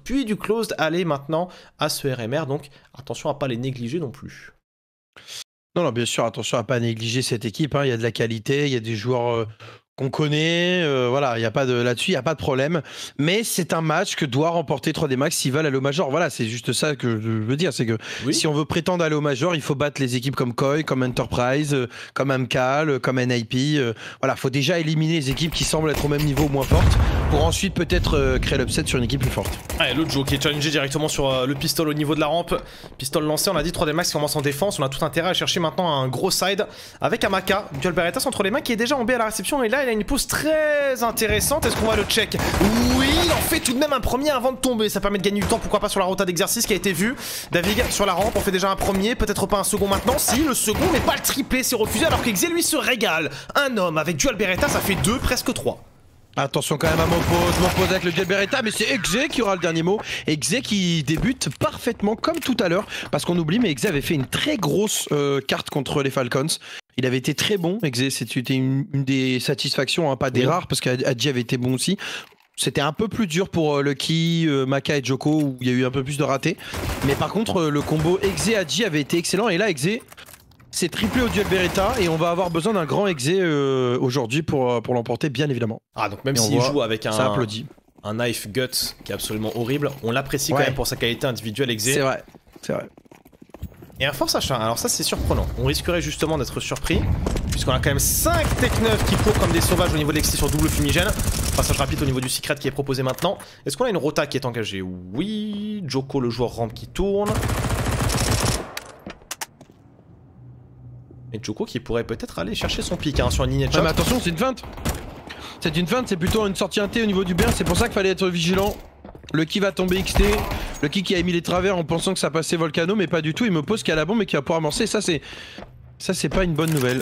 puis du closed aller maintenant à ce RMR. Donc attention à pas les négliger non plus. Non, non, bien sûr, attention à pas négliger cette équipe. Hein. Il y a de la qualité, il y a des joueurs qu'on connaît. Voilà, il y a pas de là-dessus, il y a pas de problème. Mais c'est un match que doit remporter 3D Max s'ils veulent aller au Major. Voilà, c'est juste ça que je veux dire, c'est que si on veut prétendre aller au Major, il faut battre les équipes comme Koi, comme Enterprise, comme Amcal, comme NIP. Voilà, faut déjà éliminer les équipes qui semblent être au même niveau ou moins fortes, pour ensuite peut-être créer l'upset sur une équipe plus forte. Ouais, le Joe qui est challengé directement sur le pistol au niveau de la rampe. Pistol lancé, on a dit 3D Max qui commence en défense. On a tout intérêt à chercher maintenant un gros side avec Amaka. Dual Berettas entre les mains qui est déjà en B à la réception. Et là, il a une pause très intéressante. Est-ce qu'on va le check? Oui, il en fait tout de même un premier avant de tomber. Ça permet de gagner du temps, pourquoi pas sur la rota d'exercice qui a été vue. David sur la rampe, on fait déjà un premier, peut-être pas un second maintenant. Si, le second, mais pas le triplé, c'est refusé alors que Xe lui se régale. Un homme avec Dual Beretta, ça fait 2, presque 3. Attention quand même à Mopose avec le Dual Beretta, mais c'est Xe qui aura le dernier mot. Et Xe qui débute parfaitement comme tout à l'heure, parce qu'on oublie, mais Xe avait fait une très grosse carte contre les Falcons. Il avait été très bon, Xe, c'était une des satisfactions, hein, pas des rares, parce qu'Adji avait été bon aussi. C'était un peu plus dur pour Lucky, Maka et Joko, où il y a eu un peu plus de ratés. Mais par contre, le combo Xe-Adji avait été excellent, et là Xe... c'est triplé au Dual Beretta et on va avoir besoin d'un grand Xe aujourd'hui pour l'emporter, bien évidemment. Ah, donc même s'il joue avec un knife gut qui est absolument horrible, on l'apprécie quand même pour sa qualité individuelle Xe. C'est vrai, c'est vrai. Et un force achat, alors ça c'est surprenant. On risquerait justement d'être surpris, puisqu'on a quand même 5 Tech 9 qui courent comme des sauvages au niveau de l'Xe sur double fumigène. Passage rapide au niveau du secret qui est proposé maintenant. Est-ce qu'on a une rota qui est engagée? Oui. Joko, le joueur rampe qui tourne. Et Joko qui pourrait peut-être aller chercher son pic hein, sur une ligne de shot. Mais attention, c'est une feinte. C'est une feinte, c'est plutôt une sortie inté au niveau du burn. C'est pour ça qu'il fallait être vigilant. Lucky va tomber XT. Lucky qui a émis les travers en pensant que ça passait Volcano, mais pas du tout. Il me pose qu'il y a la bombe et qu'il va pouvoir amorcer. Ça, c'est pas une bonne nouvelle.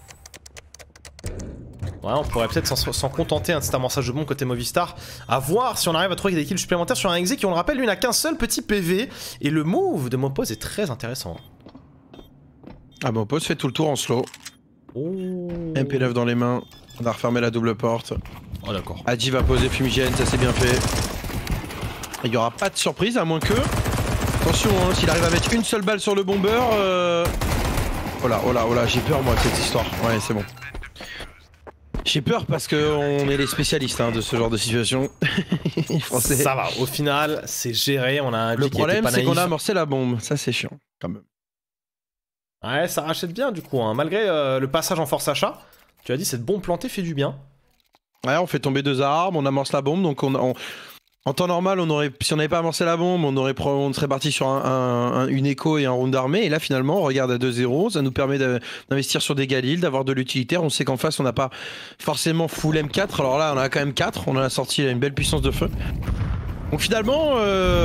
Ouais, on pourrait peut-être s'en contenter hein, de cet amorçage de bombe côté Movistar. À voir si on arrive à trouver des kills supplémentaires sur un Xe qui, on le rappelle, lui n'a qu'un seul petit PV. Et le move de Mopose est très intéressant. Ah, Mopose fait tout le tour en slow. Oh. MP9 dans les mains. On va refermer la double porte. Oh, d'accord. Adji va poser fumigène, ça c'est bien fait. Il n'y aura pas de surprise, à moins que... Attention, hein, s'il arrive à mettre une seule balle sur le bomber... Oh là, oh là, oh là, j'ai peur moi de cette histoire. Ouais, c'est bon. J'ai peur parce qu'on est les spécialistes hein, de ce genre de situation. Français. Ça va, au final, c'est géré. On a un Le problème, c'est qu'on a amorcé la bombe. Ça, c'est chiant, quand même. Ouais, ça rachète bien, du coup. Hein. Malgré le passage en force achat, tu as dit, cette bombe plantée fait du bien. Ouais, on fait tomber 2 armes, on amorce la bombe, donc en temps normal, si on n'avait pas amorcé la bombe, on serait parti sur une écho et un round d'armée. Et là, finalement, on regarde à 2-0. Ça nous permet d'investir sur des Galil, d'avoir de l'utilitaire. On sait qu'en face, on n'a pas forcément full M4. Alors là, on a quand même 4. On en a sorti une belle puissance de feu. Donc finalement,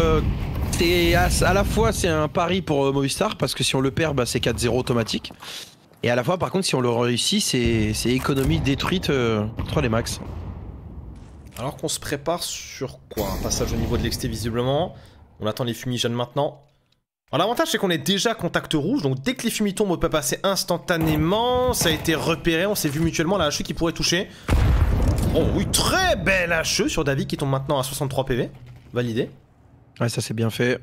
à la fois, c'est un pari pour Movistar. Parce que si on le perd, bah, c'est 4-0 automatique. Et à la fois, par contre, si on le réussit, c'est économie détruite 3D max. Alors qu'on se prépare sur quoi? Un passage au niveau de l'XT visiblement. On attend les fumigènes maintenant. Alors l'avantage c'est qu'on est déjà contact rouge, donc dès que les fumis tombent on peut passer instantanément. Ça a été repéré, on s'est vu mutuellement la HE qui pourrait toucher. Oh oui, très belle HE sur David qui tombe maintenant à 63 PV. Validé. Ouais, ça c'est bien fait.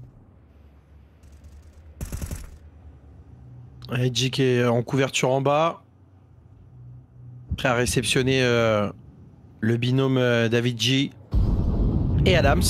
Edgy qui est en couverture en bas. Prêt à réceptionner le binôme David G et Adams.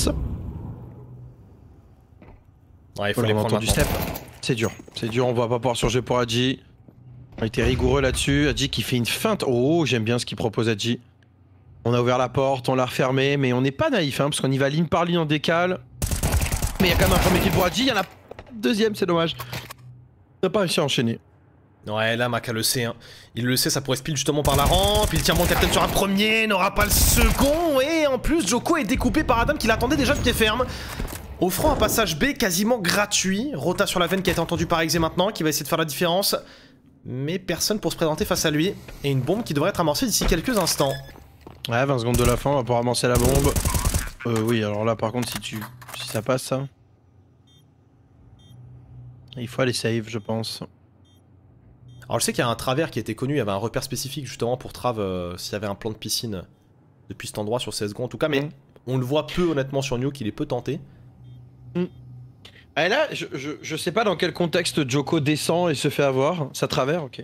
Ouais, il faut les prendre du step. C'est dur, on va pas pouvoir surger pour Adji. On a été rigoureux là-dessus. Adji qui fait une feinte. Oh, j'aime bien ce qu'il propose Adji. On a ouvert la porte, on l'a refermée, mais on n'est pas naïf, hein, parce qu'on y va ligne par ligne en décale. Mais il y a quand même un premier kill pour Adji, il y en a deuxième, c'est dommage. On n'a pas réussi à enchaîner. Ouais, là, Maka le sait. Hein. Il le sait, ça pourrait speed justement par la rampe. Il tient mon capitaine sur un premier, n'aura pas le second. Et en plus, Joko est découpé par Adam qui l'attendait déjà de pied ferme. Offrant un passage B quasiment gratuit. Rota sur la veine qui a été entendu par Xe maintenant, qui va essayer de faire la différence. Mais personne pour se présenter face à lui. Et une bombe qui devrait être amorcée d'ici quelques instants. Ouais, 20 secondes de la fin, on va pouvoir amorcer la bombe. Oui, alors là, par contre, si ça passe, ça... Il faut aller save, je pense. Alors je sais qu'il y a un travers qui était connu, il y avait un repère spécifique justement pour Trav s'il y avait un plan de piscine depuis cet endroit sur CSGO en tout cas, mais On le voit peu honnêtement sur Nuke, il est peu tenté. Ah, et là, je sais pas dans quel contexte Joko descend et se fait avoir. Ça travers, ok.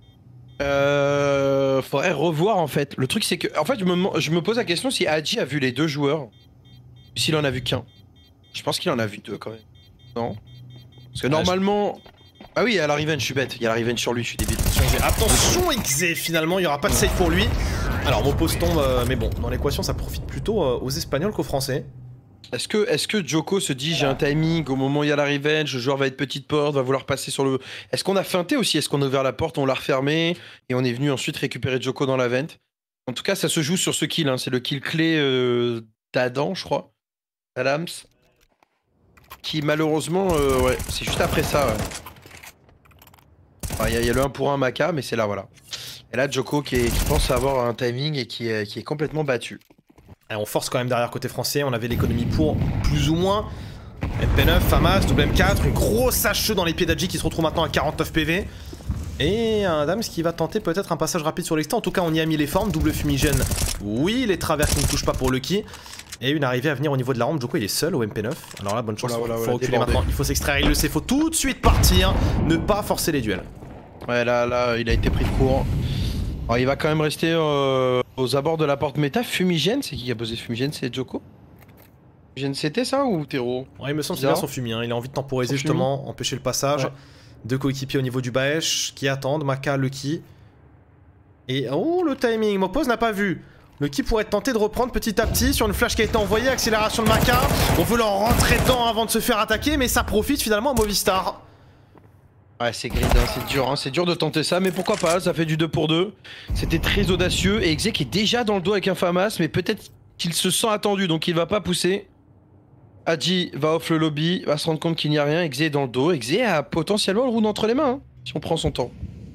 Faudrait revoir en fait. Le truc c'est que, en fait, je me pose la question si Hadji a vu les deux joueurs, s'il en a vu qu'un. Je pense qu'il en a vu deux quand même. Non? Parce que normalement... Ah oui, il y a la revenge, je suis bête. Il y a la revenge sur lui, je suis débile. Attention Xe, finalement, il n'y aura pas de save pour lui. Alors Mopos tombe, mais bon, dans l'équation, ça profite plutôt aux Espagnols qu'aux Français. Est-ce que Joko se dit j'ai un timing au moment où il y a la revenge, le joueur va être petite porte, va vouloir passer sur le... Est-ce qu'on a feinté aussi? Est-ce qu'on a ouvert la porte, on l'a refermée et on est venu ensuite récupérer Joko dans la vente? En tout cas, ça se joue sur ce kill, hein. C'est le kill clé d'Adam, je crois. Adams. Qui malheureusement, ouais, c'est juste après ça, ouais. Il y a le 1 pour 1 Maka, mais c'est là, voilà. Et là, Joko qui pense avoir un timing et qui est complètement battu. Et on force quand même derrière côté français, on avait l'économie pour plus ou moins. MP9, Famas, double M4, une grosse HE dans les pieds d'Adji qui se retrouve maintenant à 49 PV. Et un Dams qui va tenter peut-être un passage rapide sur l'extérieur. En tout cas, on y a mis les formes, double fumigène. Oui, les travers qui ne touchent pas pour Lucky. Et une arrivée à venir au niveau de la rampe. Joko il est seul au MP9. Alors là, bonne chance, faut reculer maintenant. Il faut s'extraire, il le sait, faut tout de suite partir. Ne pas forcer les duels. Ouais, là, il a été pris de court. Alors, il va quand même rester aux abords de la porte méta. Fumigène, c'est qui a posé Fumigène? C'est Joko? Fumigène, c'était ça ou Tero? Ouais, il me semble que c'est bien son fumi. Hein. Il a envie de temporiser justement, empêcher le passage. Ouais. Deux coéquipiers au niveau du Baesh qui attendent. Maka, Lucky. Et oh, le timing. Mopos n'a pas vu. Lucky pourrait être tenté de reprendre petit à petit sur une flash qui a été envoyée. Accélération de Maka. On veut leur rentrer dedans avant de se faire attaquer, mais ça profite finalement à Movistar. Ouais, c'est grid, hein, c'est dur de tenter ça, mais pourquoi pas, ça fait du 2 pour 2. C'était très audacieux, et Xe qui est déjà dans le dos avec un Famas, mais peut-être qu'il se sent attendu, donc il va pas pousser. Hadji va off le lobby, va se rendre compte qu'il n'y a rien, Xe est dans le dos, et Xe a potentiellement le round entre les mains, hein, si on prend son temps.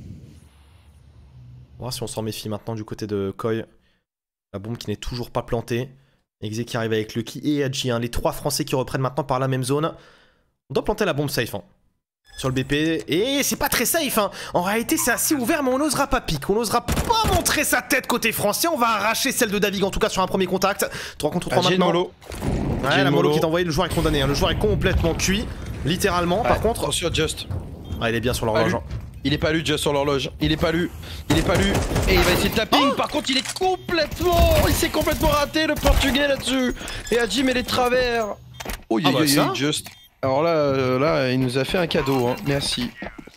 On va voir si on s'en méfie maintenant du côté de Koi. La bombe qui n'est toujours pas plantée. Xe qui arrive avec Lucky et Hadji, hein, les trois Français qui reprennent maintenant par la même zone. On doit planter la bombe safe, hein. Sur le BP, et c'est pas très safe hein. En réalité c'est assez ouvert, mais on n'osera pas pique. On n'osera pas montrer sa tête côté français. On va arracher celle de Davig en tout cas sur un premier contact. 3 contre 3 maintenant. Molo. Ouais, la Molo qui t'a envoyé, le joueur est condamné hein. Le joueur est complètement cuit, littéralement. Par contre sur Just. Ah, il est bien sur l'horloge. Il est pas lu Just sur l'horloge. Il est pas lu. Et il va essayer de tapping. Par contre il est complètement... Il s'est complètement raté le portugais là-dessus. Et Hadji met les travers. Oh il y a Just. Alors là, il nous a fait un cadeau, hein. Merci.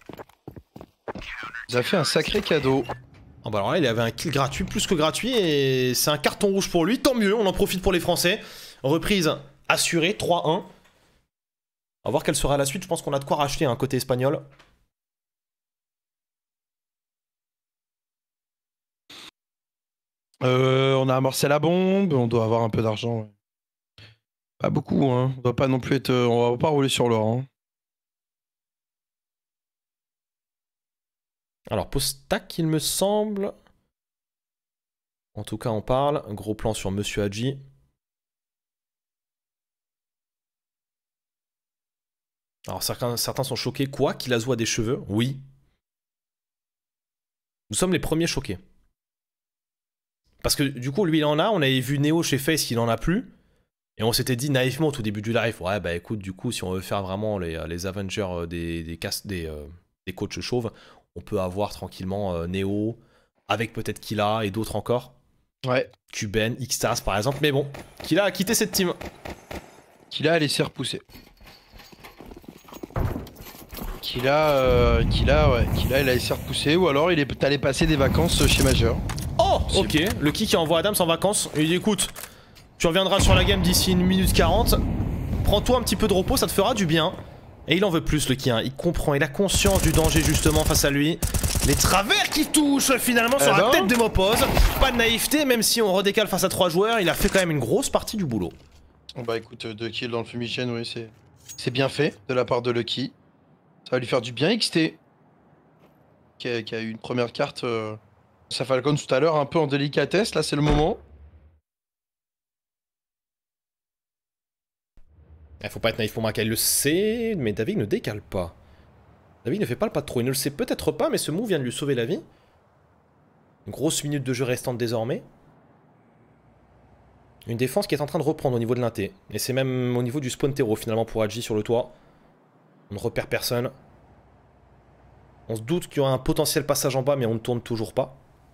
Il nous a fait un sacré cadeau. Ah bah alors là, il avait un kill gratuit, plus que gratuit, et c'est un carton rouge pour lui. Tant mieux, on en profite pour les Français. Reprise assurée, 3-1. On va voir quelle sera la suite. Je pense qu'on a de quoi racheter un côté espagnol. On a amorcé la bombe, on doit avoir un peu d'argent. Ouais. Pas beaucoup, hein. On doit pas non plus être... on va pas rouler sur l'or, hein. Alors, post-tac, il me semble. En tout cas, on parle. Un gros plan sur Monsieur Hadji. Alors, certains sont choqués. Quoi? Qu'il a Zou a des cheveux? Oui. Nous sommes les premiers choqués. Parce que, du coup, lui, il en a. On avait vu Neo chez FaZe, il en a plus. Et on s'était dit naïvement au tout début du live, ouais bah écoute, du coup si on veut faire vraiment les Avengers des coachs chauves, on peut avoir tranquillement Neo, avec peut-être Killa et d'autres encore. Ouais. Kuben, Xtaz par exemple, mais bon, Killa a quitté cette team. Killa a laissé repousser. Killa, il a laissé repousser, ou alors il est allé passer des vacances chez Major. Oh, ok, le qui envoie Adams en vacances, et il dit écoute... Tu reviendras sur la game d'ici 1 minute 40. Prends-toi un petit peu de repos, ça te fera du bien. Et il en veut plus, le qui, hein. Il comprend, il a conscience du danger justement face à lui. Les travers qui touchent finalement sur la tête de Mopos. Pas de naïveté, même si on redécale face à 3 joueurs. Il a fait quand même une grosse partie du boulot. Oh bah écoute, 2 kills dans le fumigène, oui, c'est bien fait de la part de Lucky. Ça va lui faire du bien, XT. Qui a eu une première carte sa Falcon tout à l'heure, un peu en délicatesse. Là, c'est le moment. Il faut pas être naïf pour Maka, il le sait, mais Davig ne décale pas. Davig ne fait pas le pas de trop, il ne le sait peut-être pas, mais ce move vient de lui sauver la vie. Une grosse minute de jeu restante désormais. Une défense qui est en train de reprendre au niveau de l'inté. Et c'est même au niveau du spawn terreau finalement pour Hadji sur le toit. On ne repère personne. On se doute qu'il y aura un potentiel passage en bas, mais on ne tourne toujours pas.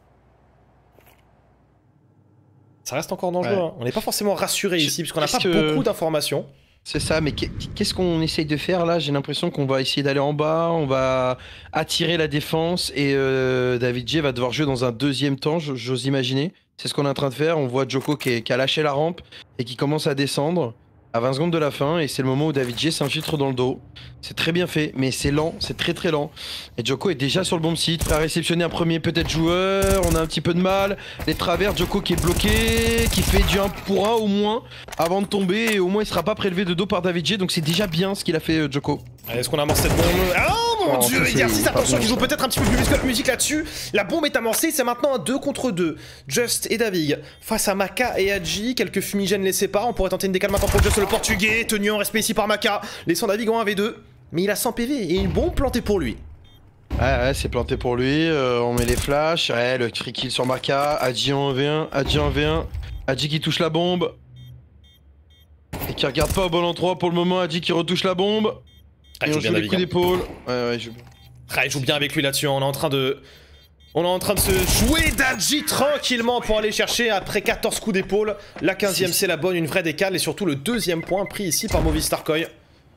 Ça reste encore dangereux, hein. On n'est pas forcément rassuré ici, puisqu'on n'a pas beaucoup d'informations. C'est ça, mais qu'est-ce qu'on essaye de faire là? J'ai l'impression qu'on va essayer d'aller en bas, on va attirer la défense, et David J va devoir jouer dans un deuxième temps, j'ose imaginer. C'est ce qu'on est en train de faire, on voit Djoko qui a lâché la rampe, et qui commence à descendre à 20 secondes de la fin, et c'est le moment où David J s'infiltre dans le dos. C'est très bien fait, mais c'est lent, c'est très très lent. Et Djoko est déjà sur le bon site, prêt à réceptionner un premier peut-être joueur, on a un petit peu de mal. Les travers, Djoko qui est bloqué, qui fait du 1 pour 1 au moins, avant de tomber, et au moins il sera pas prélevé de dos par David J, donc c'est déjà bien ce qu'il a fait Djoko. Est-ce qu'on amorce cette bombe? Oh mon dieu, Exercice, attention qu'il joue peut-être un petit peu plus de musique là-dessus. La bombe est amorcée, c'est maintenant un 2 contre 2. Just et David face à Maka et Hadji. Quelques fumigènes les séparent. On pourrait tenter une décale maintenant pour Just le portugais. Tenu en respect ici par Maka, laissant David en 1v2. Mais il a 100 PV et une bombe plantée pour lui. Ouais, c'est planté pour lui. On met les flashs. Ouais, le free kill sur Maka. Hadji en 1v1. Hadji en 1v1. Hadji qui touche la bombe. Et qui regarde pas au bon endroit pour le moment. Hadji qui retouche la bombe. Ah, et on joue les coups d'épaule. Ouais, je joue bien. Ah, il joue bien avec lui là-dessus. On est en train de se jouer d'Hadji tranquillement pour aller chercher après 14 coups d'épaule. La 15ème c'est la bonne, une vraie décale et surtout le deuxième point pris ici par Movistar Koi.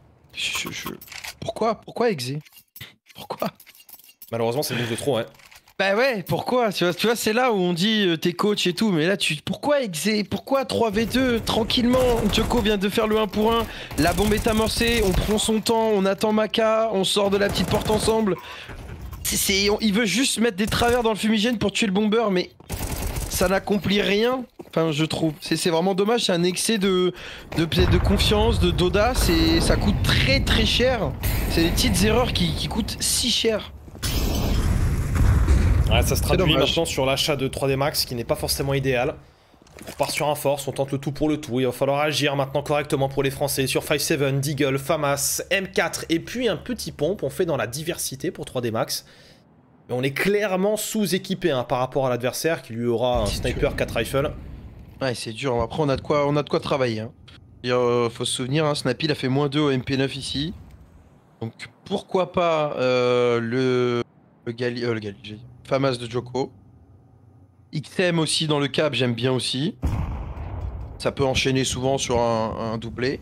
Pourquoi Exé? Pourquoi? Malheureusement c'est le move de trop, hein. Bah ouais, pourquoi? Tu vois c'est là où on dit t'es coach et tout, mais là pourquoi Exé? Pourquoi 3v2 tranquillement? Djoko vient de faire le 1 pour 1, la bombe est amorcée, on prend son temps, on attend Maka, on sort de la petite porte ensemble. Il veut juste mettre des travers dans le fumigène pour tuer le bomber, mais ça n'accomplit rien. Enfin, je trouve. C'est vraiment dommage, c'est un excès de confiance, d'audace, et ça coûte très très cher. C'est des petites erreurs qui coûtent si cher. Ouais, ça se traduit maintenant sur l'achat de 3D Max qui n'est pas forcément idéal. On part sur un force, on tente le tout pour le tout. Il va falloir agir maintenant correctement pour les Français sur 5-7, Deagle, Famas, M4 et puis un petit pompe. On fait dans la diversité pour 3D Max. Et on est clairement sous-équipé hein, par rapport à l'adversaire qui lui aura un sniper 4 rifles. Ouais, c'est dur. Après, on a de quoi travailler. Hein. Faut se souvenir, hein, Snappy il a fait -2 au MP9 ici. Donc pourquoi pas le Famas de Djoko. XM aussi dans le cap, j'aime bien aussi. Ça peut enchaîner souvent sur un doublé.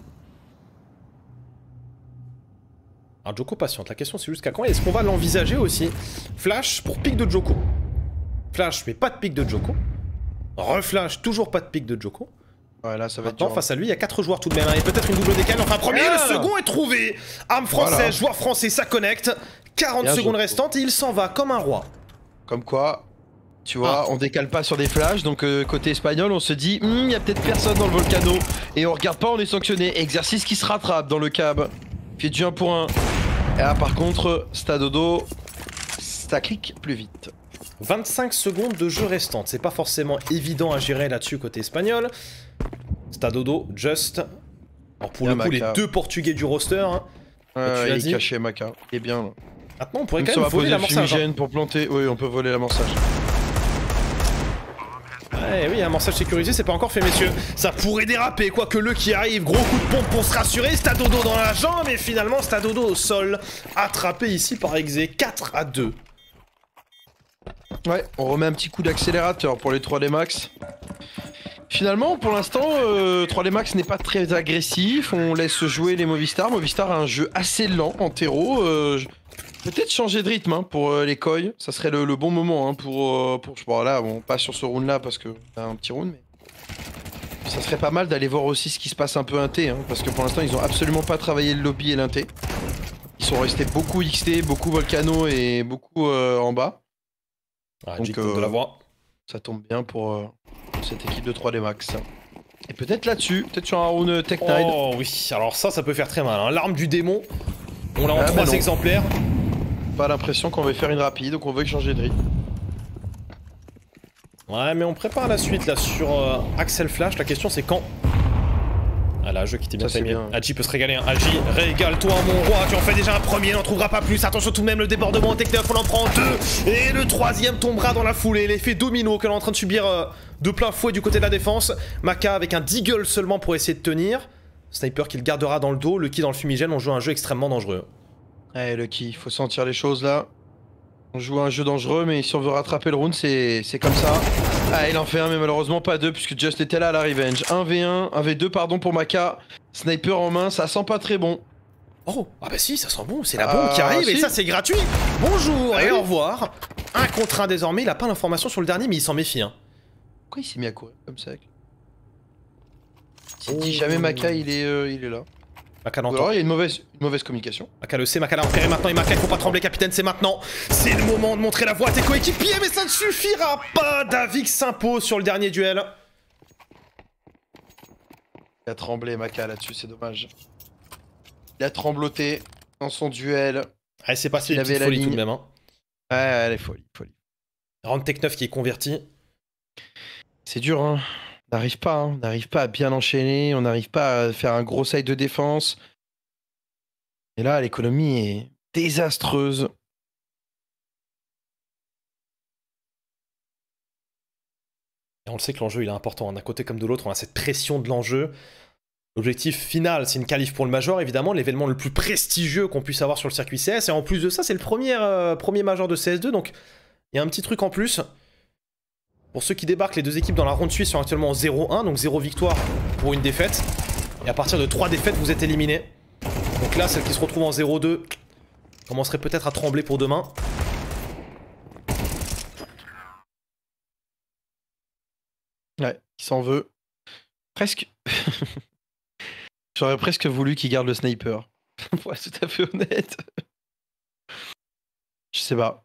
Alors Djoko patiente, la question c'est jusqu'à quand est-ce qu'on va l'envisager aussi. Flash pour pick de Djoko. Flash mais pas de pick de Djoko. Reflash, toujours pas de pick de Djoko. Ouais, là ça va maintenant, être dur. Face à lui, il y a 4 joueurs tout de même. Hein, et peut-être une double décale. Enfin, premier, le second est trouvé. Arme française, voilà. Joueur français, ça connecte. 40 secondes restantes et il s'en va comme un roi. Comme quoi, tu vois, on décale pas sur des flashs. Donc côté espagnol, on se dit, il y a peut-être personne dans le volcano. Et on regarde pas, on est sanctionné. Exercice qui se rattrape dans le cab. Fait du 1 pour 1. Et là, par contre, Stadodo, ça clique plus vite. 25 secondes de jeu restantes. C'est pas forcément évident à gérer là-dessus côté espagnol. Stadodo, Just. Alors pour le coup, les deux portugais du roster. Hein, il est caché, Maka. Il est bien là. Maintenant, on pourrait quand même voler l'amorçage. Pour planter. Oui, on peut voler l'amorçage. Ouais, oui, amorçage sécurisé, c'est pas encore fait, messieurs. Ça pourrait déraper, quoique le qui arrive. Gros coup de pompe pour se rassurer. Stadodo dans la jambe, et finalement, Stadodo au sol. Attrapé ici par Exé. 4-2. Ouais, on remet un petit coup d'accélérateur pour les 3D Max. Finalement, pour l'instant, 3D Max n'est pas très agressif. On laisse jouer les Movistar. Movistar a un jeu assez lent en terreau. Peut-être changer de rythme hein, pour les Koi. Ça serait le bon moment hein, pour bon, là, bon, pas sur ce round là parce que c'est un petit round, mais ça serait pas mal d'aller voir aussi ce qui se passe un peu inté, hein, parce que pour l'instant ils ont absolument pas travaillé le lobby et l'inté. Ils sont restés beaucoup XT, beaucoup Volcano et beaucoup en bas. Ah, donc de la voix. Ça tombe bien pour cette équipe de 3D Max. Et peut-être là-dessus, peut-être sur un round Tech 9. Oh oui, alors ça peut faire très mal. Hein. L'arme du démon, on l'a en 3 exemplaires. Pas l'impression qu'on va faire une rapide, donc on veut changer de rythme. Ouais, mais on prépare la suite là sur Axel Flash. La question c'est quand. Ah là, jeu qui était bien Ça, c'est timé. bien. Adji peut se régaler. Hein. Adji, régale-toi mon roi. Tu en fais déjà un premier, n'en trouvera pas plus. Attention tout de même, le débordement Tech9, on en prend 2. Et le troisième tombera dans la foulée. L'effet domino que l'on est en train de subir de plein fouet du côté de la défense. Maka avec un deagle seulement pour essayer de tenir. Sniper qui le gardera dans le dos. Lucky dans le fumigène. On joue un jeu extrêmement dangereux. Ouais, Lucky, faut sentir les choses là. On joue un jeu dangereux, mais si on veut rattraper le round, c'est comme ça. Ah, il en fait un, mais malheureusement pas deux, puisque Just était là à la revenge. 1v1, 1v2, pardon, pour Maka. Sniper en main, ça sent pas très bon. Oh, ah bah si, ça sent bon, c'est la bombe qui arrive si. et ça c'est gratuit. Bonjour et oui. au revoir. 1 contre 1 désormais, il a pas l'information sur le dernier mais il s'en méfie. Hein. Pourquoi il s'est mis à courir comme ça? Il dit jamais Maka, il est là. Maka Ou l'entend. alors il y a une mauvaise communication. Maka le sait, Maka l'a repéré maintenant et Maka il faut pas trembler capitaine, c'est maintenant. C'est le moment de montrer la voie à tes coéquipiers mais ça ne suffira pas. Davix s'impose sur le dernier duel. Il a tremblé Maka là-dessus, c'est dommage. Il a trembloté dans son duel. Allez c'est passé Il une avait petite la folie tout ligne. de même. Hein. Ouais, allez, folie. Round Tech9 qui est converti. C'est dur, hein. On n'arrive pas à bien enchaîner, on n'arrive pas à faire un gros side de défense. Et là, l'économie est désastreuse. Et on le sait que l'enjeu il est important, d'un côté comme de l'autre, on a cette pression de l'enjeu. L'objectif final, c'est une qualif pour le Major, évidemment, l'événement le plus prestigieux qu'on puisse avoir sur le circuit CS. Et en plus de ça, c'est le premier Major de CS2, donc il y a un petit truc en plus. Pour ceux qui débarquent, les deux équipes dans la ronde suisse sont actuellement en 0-1, donc 0 victoire pour une défaite. Et à partir de 3 défaites, vous êtes éliminés. Donc là, celle qui se retrouve en 0-2 commencerait peut-être à trembler pour demain. Ouais, il s'en veut. Presque. J'aurais presque voulu qu'il garde le sniper. Pour être tout à fait honnête. Je sais pas.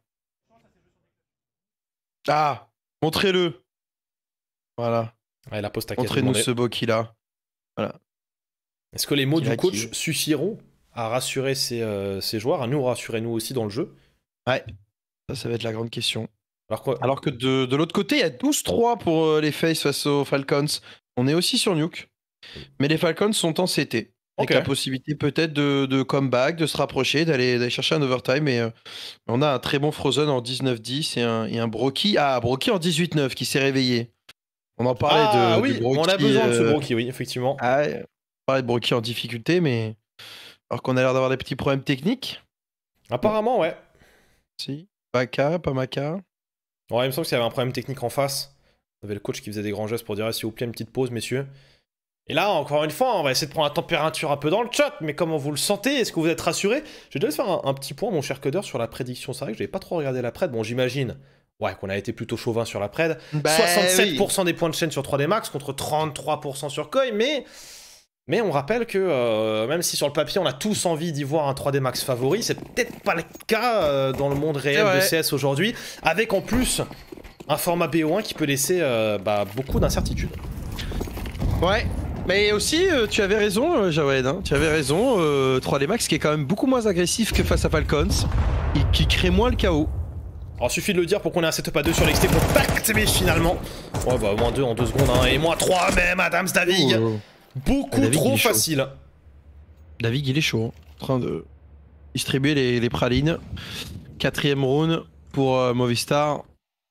Ah, montrez-le. Voilà. Ouais, la poste à Montrez-nous ce beau qu'il a. Voilà. Est-ce que les mots Qu'il a du coach kill. suffiront à rassurer ses joueurs, à nous rassurer nous aussi dans le jeu? Ouais, ça va être la grande question. Alors quoi? Alors que de l'autre côté, il y a 12-3 pour les FaZe face aux Falcons. On est aussi sur Nuke. Mais les Falcons sont en CT. Avec Ok. la possibilité peut-être de comeback, de se rapprocher, d'aller chercher un overtime. Et on a un très bon Frozen en 19-10 et un Broky. Ah, Broky en 18-9 qui s'est réveillé. On en parlait Ah de oui, Broky, on a besoin de ce Broky, oui, effectivement. Ah, on parlait de Broky en difficulté, mais alors qu'on a l'air d'avoir des petits problèmes techniques. Apparemment, ouais. Si. Maka, pas Maka. Ouais, il me semble qu'il y avait un problème technique en face. On avait le coach qui faisait des grands gestes pour dire s'il vous plaît, une petite pause, messieurs. Et là, encore une fois, on va essayer de prendre la température un peu dans le chat, mais comment vous le sentez? Est-ce que vous êtes rassurés? Je vais juste faire un petit point, mon cher Coder, sur la prédiction. C'est vrai que je n'avais pas trop regardé la pred. Bon, j'imagine ouais, qu'on a été plutôt chauvin sur la pred. Bah, 67% des points de chaîne sur 3D Max contre 33% sur Koi, mais on rappelle que même si sur le papier on a tous envie d'y voir un 3D Max favori, c'est peut-être pas le cas dans le monde réel de CS aujourd'hui, avec en plus un format BO1 qui peut laisser beaucoup d'incertitudes. Ouais, mais aussi tu avais raison Jawed, hein. Tu avais raison, 3D Max qui est quand même beaucoup moins agressif que face à Falcons, et qui crée moins le chaos. Alors suffit de le dire pour qu'on ait un setup à 2 sur l'XT pour pacte, mais finalement... Ouais bah moins 2 en 2 secondes, hein, et moins 3 même, Adams Davig. Beaucoup Davig, trop il est chaud. facile. Davig il est chaud, hein, en train de distribuer les pralines. 4ème round pour Movistar.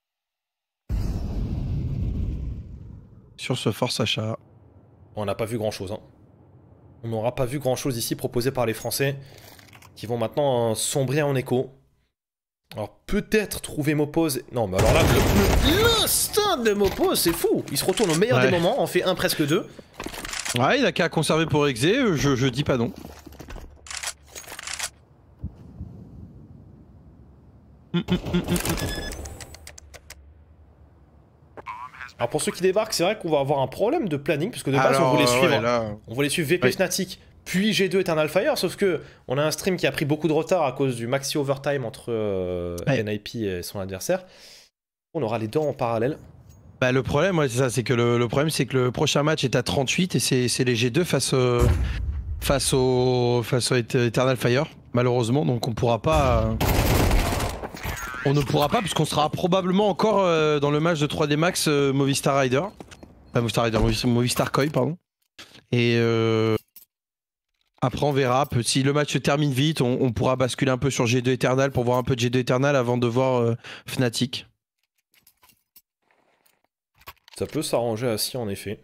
Sur ce Force Achat. On n'a pas vu grand chose. Hein. On n'aura pas vu grand chose ici proposé par les Français qui vont maintenant sombrer en écho. Alors peut-être trouver Mopose. Non mais alors là, le stun de Mopose, c'est fou. Il se retourne au meilleur des moments, en fait un presque 2. Ouais, il a qu'à conserver pour Exe, je dis pas non. Alors pour ceux qui débarquent, c'est vrai qu'on va avoir un problème de planning, puisque de base on voulait suivre, là... on voulait suivre VP Fnatic, puis G2 Eternal Fire, sauf que on a un stream qui a pris beaucoup de retard à cause du maxi overtime entre NIP et son adversaire. On aura les deux en parallèle. Bah le problème, ouais, c'est ça, c'est que le problème c'est que le prochain match est à 38 et c'est les G2 face au Eternal Fire, malheureusement, donc on pourra pas... On ne pourra pas, puisqu'on sera probablement encore dans le match de 3D Max Movistar Rider. Movistar Rider, Movistar Koi, pardon. Et après, on verra. Si le match se termine vite, on pourra basculer un peu sur G2 Eternal pour voir un peu de G2 Eternal avant de voir Fnatic. Ça peut s'arranger ainsi, en effet.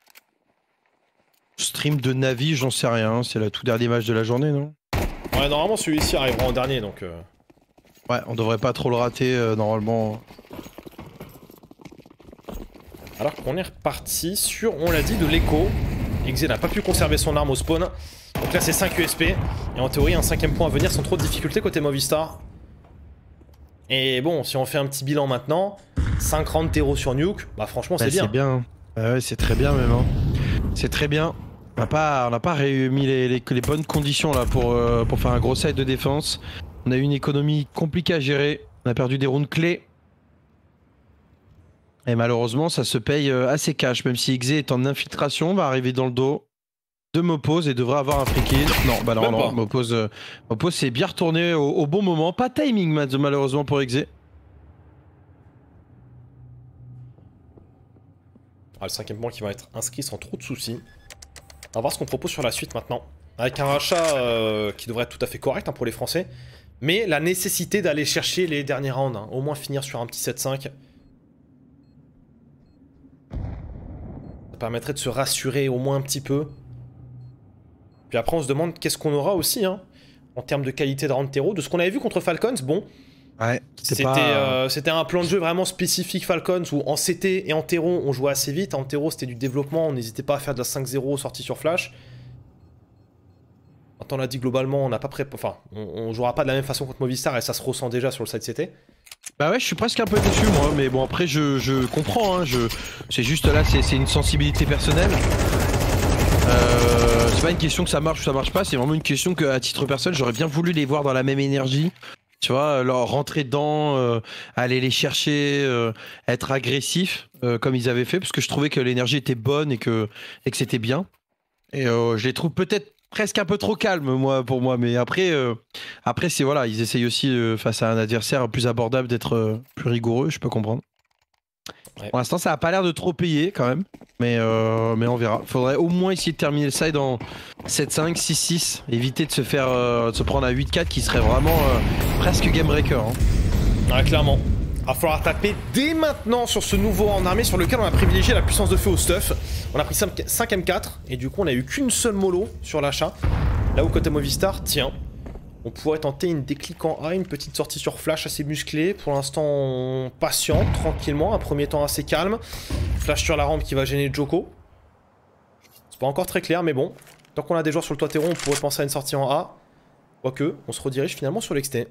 Stream de Navi, j'en sais rien. C'est le tout dernier match de la journée, non? Ouais, normalement, celui-ci arrivera en dernier, donc... Ouais, on devrait pas trop le rater, normalement. Alors qu'on est reparti sur, on l'a dit, de l'écho. Exe n'a pas pu conserver son arme au spawn. Donc là, c'est 5 USP. Et en théorie, un 5ème point à venir sans trop de difficultés côté Movistar. Et bon, si on fait un petit bilan maintenant, 5 rounds terreau sur Nuke, bah franchement, c'est bien. C'est bien. Ouais, c'est très bien même. Hein. C'est très bien. On n'a pas réuni les bonnes conditions là pour faire un gros side de défense. On a eu une économie compliquée à gérer. On a perdu des rounds clés. Et malheureusement, ça se paye assez cash. Même si Exe est en infiltration, va arriver dans le dos de Mopose et devrait avoir un free kill. Non, bah non, non. Mopose s'est bien retourné au bon moment. Pas timing malheureusement pour Exe. Ah, le 5ème point qui va être inscrit sans trop de soucis. On va voir ce qu'on propose sur la suite maintenant. Avec un rachat qui devrait être tout à fait correct hein, pour les Français. Mais la nécessité d'aller chercher les derniers rounds. Hein. Au moins finir sur un petit 7-5. Ça permettrait de se rassurer au moins un petit peu. Puis après on se demande qu'est-ce qu'on aura aussi hein, en termes de qualité de round terreau. De ce qu'on avait vu contre Falcons, bon... Ouais, c'était un plan de jeu vraiment spécifique Falcons où en CT et en terreau on jouait assez vite. En terreau c'était du développement, on n'hésitait pas à faire de la 5-0 sortie sur flash. Quand on a dit globalement on n'a pas enfin on jouera pas de la même façon contre Movistar et ça se ressent déjà sur le side CT. Bah ouais, je suis presque un peu déçu moi, mais bon après je comprends, hein, c'est juste là, c'est une sensibilité personnelle. C'est pas une question que ça marche ou ça marche pas, c'est vraiment une question que à titre personnel j'aurais bien voulu les voir dans la même énergie. Tu vois, leur rentrer dedans, aller les chercher, être agressif comme ils avaient fait, parce que je trouvais que l'énergie était bonne et que c'était bien. Et je les trouve peut-être presque un peu trop calmes pour moi, mais après c'est voilà, ils essayent aussi face à un adversaire plus abordable d'être plus rigoureux, je peux comprendre. Ouais. Pour l'instant, ça a pas l'air de trop payer quand même, mais on verra. Faudrait au moins essayer de terminer le side en 7-5, 6-6, éviter de se faire de se prendre à 8-4 qui serait vraiment presque game breaker. Hein. Ouais, clairement. Il va falloir taper dès maintenant sur ce nouveau en armée sur lequel on a privilégié la puissance de feu au stuff. On a pris 5 M4 et du coup on a eu qu'une seule mollo sur l'achat. Là où côté Movistar, tiens, on pourrait tenter une déclic en A, une petite sortie sur flash assez musclée. Pour l'instant, on patiente tranquillement. Un premier temps assez calme. Flash sur la rampe qui va gêner Djoko. C'est pas encore très clair, mais bon. Tant qu'on a des joueurs sur le toit terreau, on pourrait penser à une sortie en A. Quoique, on se redirige finalement sur l'XT.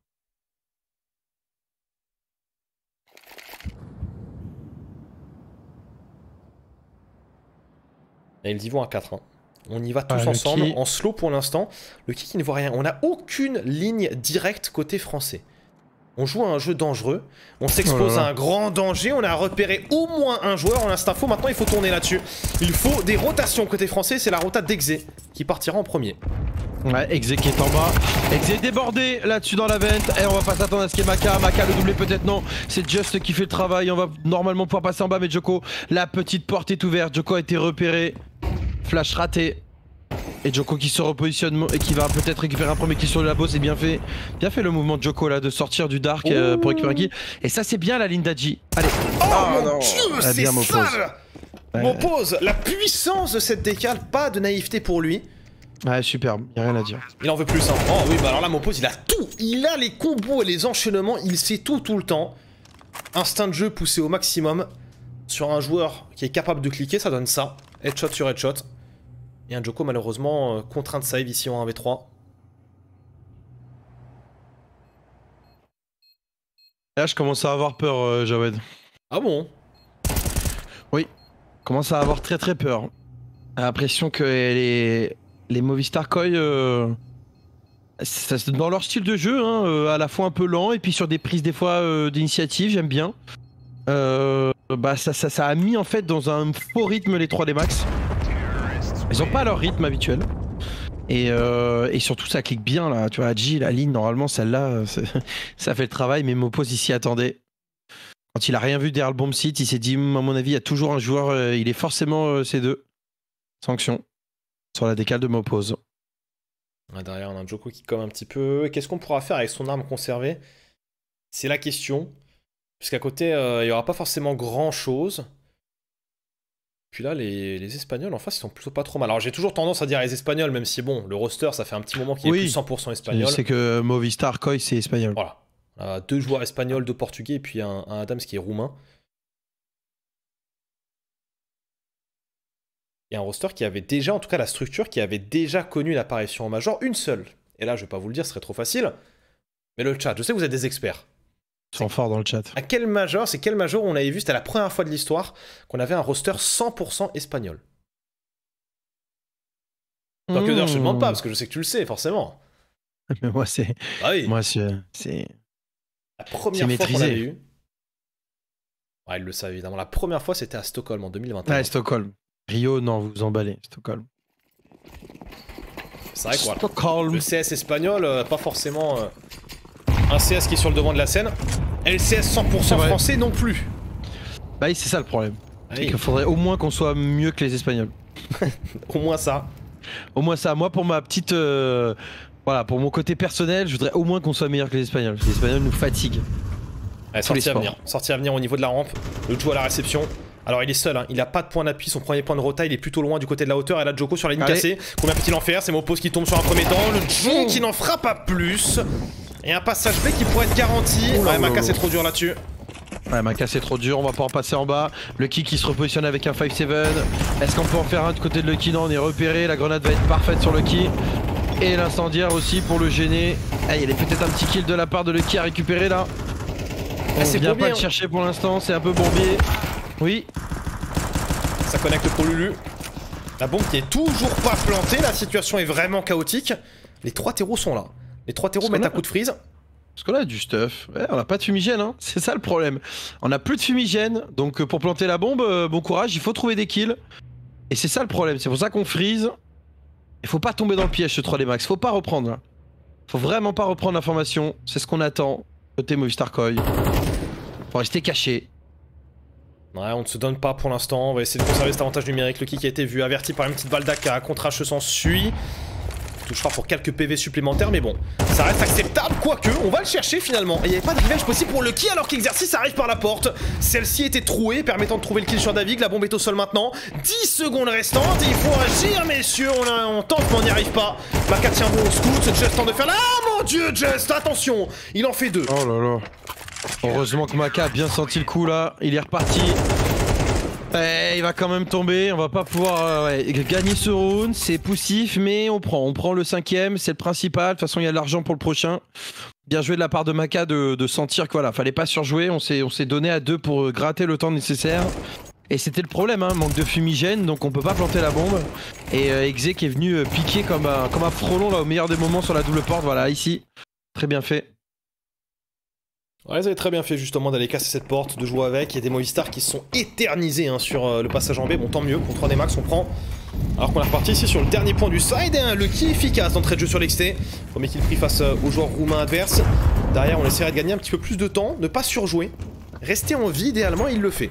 Et ils y vont à 4. Hein. On y va tous ensemble, en slow pour l'instant. Le kick, il ne voit rien. On n'a aucune ligne directe côté français. On joue à un jeu dangereux. On s'expose à un grand danger. On a repéré au moins un joueur. On a cette info. Maintenant, il faut tourner là-dessus. Il faut des rotations côté français. C'est la rota d'Exe qui partira en premier. Ouais, Exe qui est en bas. Exe est débordé là-dessus dans la vente. Et on va pas s'attendre à ce qu'il y ait Maka. Maka le doublé peut-être non. C'est Just qui fait le travail. On va normalement pouvoir passer en bas. Mais Djoko, la petite porte est ouverte. Djoko a été repéré. Flash raté. Et Djoko qui se repositionne et qui va peut-être récupérer un premier kill sur le labo, c'est bien fait. Bien fait le mouvement de Djoko là, de sortir du dark pour récupérer un kill. Et ça c'est bien la ligne d'Adji. Allez. Oh mon dieu, c'est sale. Mopose, la puissance de cette décale, pas de naïveté pour lui. Ouais, superbe, y'a rien à dire. Il en veut plus, hein. Oh oui, bah alors là Mopose il a tout. Il a les combos et les enchaînements, il sait tout le temps. Instinct de jeu poussé au maximum. Sur un joueur qui est capable de cliquer, ça donne ça. Headshot sur headshot. Et un Djoko malheureusement contraint de save ici en 1v3. Là je commence à avoir peur Jawed. Ah bon? Oui, je commence à avoir très peur. J'ai l'impression que les Movistar Koi, dans leur style de jeu, hein, à la fois un peu lent et puis sur des prises des fois d'initiative, j'aime bien. Bah ça a mis en fait dans un faux rythme les 3D Max. Ils ont pas leur rythme habituel. Et surtout ça clique bien là, tu vois, Adji, la ligne normalement celle-là, ça fait le travail, mais Mopose ici attendait. Quand il a rien vu derrière le bomb site, il s'est dit, à mon avis, il y a toujours un joueur, il est forcément C2. Sanction. Sur la décale de Mopose. Derrière, on a un Djoko qui comme un petit peu. Qu'est-ce qu'on pourra faire avec son arme conservée? C'est la question. Puisqu'à côté, il n'y aura pas forcément grand-chose. Puis là, les Espagnols en face, ils sont plutôt pas trop mal. Alors j'ai toujours tendance à dire les Espagnols, même si bon, le roster, ça fait un petit moment qu'il est plus 100% espagnol. C'est que Movistar, Coy, c'est espagnol. Voilà. 2 joueurs espagnols, 2 portugais, et puis un Adams qui est roumain. Et un roster qui avait déjà, en tout cas la structure, qui avait déjà connu l'apparition en Major, une seule. Et là, je vais pas vous le dire, ce serait trop facile. Mais le chat, je sais que vous êtes des experts. Ils sont forts dans le chat. À quel Major, c'est quel Major on avait vu, c'était la première fois de l'histoire qu'on avait un roster 100% espagnol. Donc d'ailleurs, je te demande pas, parce que je sais que tu le sais, forcément. Mais moi, c'est... Ah oui. Moi, c'est... La première fois qu'on l'avait eu... Ouais, il le savait évidemment. La première fois, c'était à Stockholm en 2021. Ouais, Stockholm. Rio, non, vous vous emballez. Stockholm. C'est vrai quoi. Stockholm. Le CS espagnol, pas forcément un CS qui est sur le devant de la scène. Et le CS 100% français non plus. Bah oui, c'est ça le problème. Oui. C'est qu'il faudrait au moins qu'on soit mieux que les Espagnols. Au moins ça. Au moins ça. Moi, pour ma petite... Voilà, pour mon côté personnel, je voudrais au moins qu'on soit meilleur que les Espagnols. Les Espagnols nous fatiguent. Allez, sortie à venir au niveau de la rampe. Le Joe à la réception. Alors il est seul, hein. Il a pas de point d'appui, son premier point de rota, il est plutôt loin du côté de la hauteur. Et là Djoko sur la ligne cassée. Combien peut-il en faire? C'est Mopose qui tombe sur un premier temps. Le Joe qui n'en fera pas plus. Et un passage B qui pourrait être garanti. Ouais, Maka c'est trop dur là-dessus. Ouais, Maka c'est trop dur, on va pas en passer en bas. Lucky qui se repositionne avec un 5-7. Est-ce qu'on peut en faire un de côté de Lucky? Non, on est repéré, la grenade va être parfaite sur Lucky. Et l'incendiaire aussi pour le gêner. Ah, il y a peut-être un petit kill de la part de Lucky à récupérer là. On vient pas le chercher pour l'instant, c'est un peu bourbier. Oui. Ça connecte pour Lulu. La bombe qui est toujours pas plantée, la situation est vraiment chaotique. Les 3 terreaux sont là. Les 3 terreaux mettent un coup de freeze. Parce qu'on a du stuff. Ouais, on a pas de fumigène, hein. C'est ça le problème. On a plus de fumigène, donc pour planter la bombe, bon courage, il faut trouver des kills. Et c'est ça le problème, c'est pour ça qu'on freeze. Il faut pas tomber dans le piège ce 3D Max, faut pas reprendre là. Faut vraiment pas reprendre l'information, c'est ce qu'on attend. Côté Movistar Coy. Faut rester caché. Ouais, on ne se donne pas pour l'instant, on va essayer de conserver cet avantage numérique. Le kick a été vu, averti par une petite balle d'AK, contre H s'ensuit. Touchera pour quelques PV supplémentaires, mais bon, ça reste acceptable, quoique, on va le chercher finalement. Et il n'y avait pas de revenge possible pour Lucky alors qu'Exercice arrive par la porte. Celle-ci était trouée, permettant de trouver le kill sur Davig. La bombe est au sol maintenant. 10 secondes restantes, et il faut agir, messieurs. On tente, mais on n'y arrive pas. Maka tient bon au scout, Just tente de faire là. Ah mon dieu, Just, attention, il en fait 2. Oh là là. Heureusement que Maka a bien senti le coup là, il est reparti. Il va quand même tomber, on va pas pouvoir gagner ce round, c'est poussif mais on prend le 5ème, c'est le principal, de toute façon il y a de l'argent pour le prochain. Bien joué de la part de Maka de sentir que voilà, fallait pas surjouer, on s'est donné à 2 pour gratter le temps nécessaire. Et c'était le problème, hein, manque de fumigène, donc on peut pas planter la bombe. Et Exe qui est venu piquer comme un frelon là au meilleur des moments sur la double porte, voilà ici, très bien fait. Ouais, ils avaient très bien fait justement d'aller casser cette porte, de jouer avec. Il y a des Movistar qui se sont éternisés hein, sur le passage en B. Bon, tant mieux, pour 3D Max, on prend. Alors qu'on est reparti ici sur le dernier point du side. Un Lucky efficace d'entrée de jeu sur l'XT. Premier kill pris face aux joueurs roumains adverses. Derrière, on essaierait de gagner un petit peu plus de temps, ne pas surjouer. Rester en vie, idéalement, il le fait.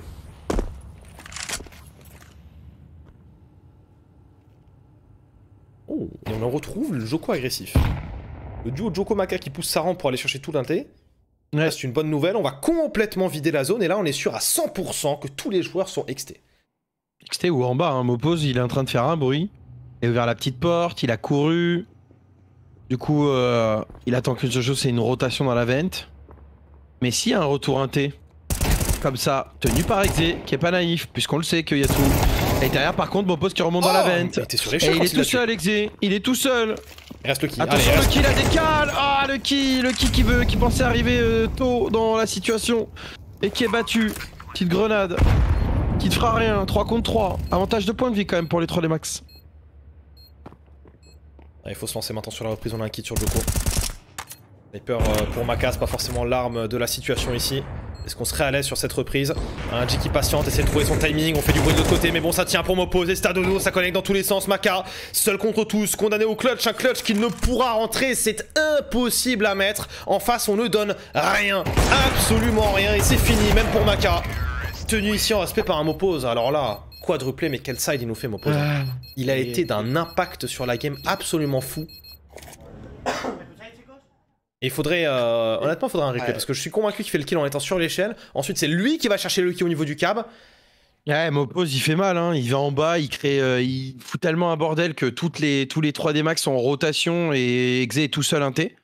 Oh, et on en retrouve le Djoko agressif. Le duo Djoko Maka qui pousse sa rampe pour aller chercher tout l'inté. Ouais. C'est une bonne nouvelle, on va complètement vider la zone et là on est sûr à 100% que tous les joueurs sont XT. XT ou en bas, hein, Mopose il est en train de faire un bruit. Il a ouvert la petite porte, il a couru. Du coup il attend que Jojo c'est une rotation dans la vente. Mais s'il y a un retour inté, comme ça, tenu par Exe, qui est pas naïf, puisqu'on le sait qu'il y a tout. Et derrière par contre Mopose qui remonte dans la vente. Et il est tout seul Exe, il est tout seul. Il reste Lucky. Attention, Lucky la décale. Ah, Lucky qui pensait arriver tôt dans la situation et qui est battu. Petite grenade qui te fera rien. 3 contre 3. Avantage de points de vie quand même pour les 3D Max. Il faut se lancer maintenant sur la reprise. On a un kit sur Djoko. Sniper pour Maka, c'est pas forcément l'arme de la situation ici. Est-ce qu'on serait à l'aise sur cette reprise? Un G qui patiente, essaie de trouver son timing, on fait du bruit de l'autre côté, mais bon ça tient pour m'opposer, c'est à dodo, ça connecte dans tous les sens, Maka, seul contre tous, condamné au clutch, un clutch qui ne pourra rentrer, c'est impossible à mettre, en face on ne donne rien, absolument rien, et c'est fini, même pour Maka. Tenu ici en respect par un Mopose, alors là, quadruplé, mais quel side il nous fait, mon pote. Il a été d'un impact sur la game absolument fou. Et il faudrait, honnêtement, il faudrait un replay, parce que je suis convaincu qu'il fait le kill en étant sur l'échelle. Ensuite, c'est lui qui va chercher le kill au niveau du cab. Ouais, Mopose il fait mal, hein. Il va en bas, il crée, il fout tellement un bordel que tous les 3D max sont en rotation et Exe est tout seul inté.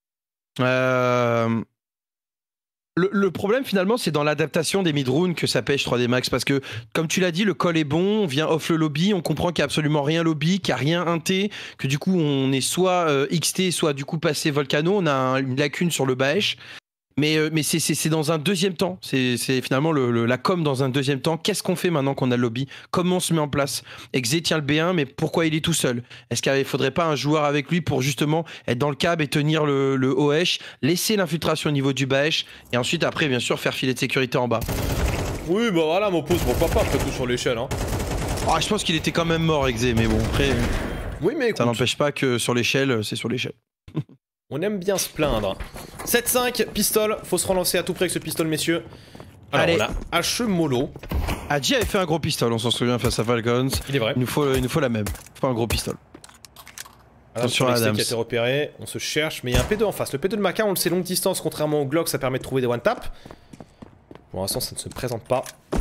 Le problème finalement c'est dans l'adaptation des mid-rounds que ça pêche 3D Max parce que comme tu l'as dit le call est bon, on vient off le lobby, on comprend qu'il n'y a absolument rien lobby, qu'il n'y a rien inté, que du coup on est soit XT soit du coup passé Volcano, on a une lacune sur le Baesh. Mais c'est dans un deuxième temps, c'est finalement la com dans un deuxième temps. Qu'est-ce qu'on fait maintenant qu'on a le lobby? Comment on se met en place? Exe tient le B1, mais pourquoi il est tout seul? Est-ce qu'il ne faudrait pas un joueur avec lui pour justement être dans le cab et tenir le OH, laisser l'infiltration au niveau du Baesh, et ensuite après bien sûr faire filet de sécurité en bas? Oui bah voilà, Mopose, pourquoi pas, après tout sur l'échelle hein. Ah, je pense qu'il était quand même mort Exe, mais bon après... Oui mais écoute, ça n'empêche pas que sur l'échelle, c'est sur l'échelle. on aime bien se plaindre. 7-5, pistol, faut se relancer à tout près avec ce pistol, messieurs. Alors, allez. on a HE Molo. Adji avait fait un gros pistol, on s'en souvient, face à Falcons. Il est vrai. Il nous faut la même. Il faut un gros pistol. Attention à Adams qui a été repéré, on se cherche, mais il y a un P2 en face. Le P2 de Maka, on le sait longue distance, contrairement au Glock, ça permet de trouver des one-tap. Pour l'instant, ça ne se présente pas.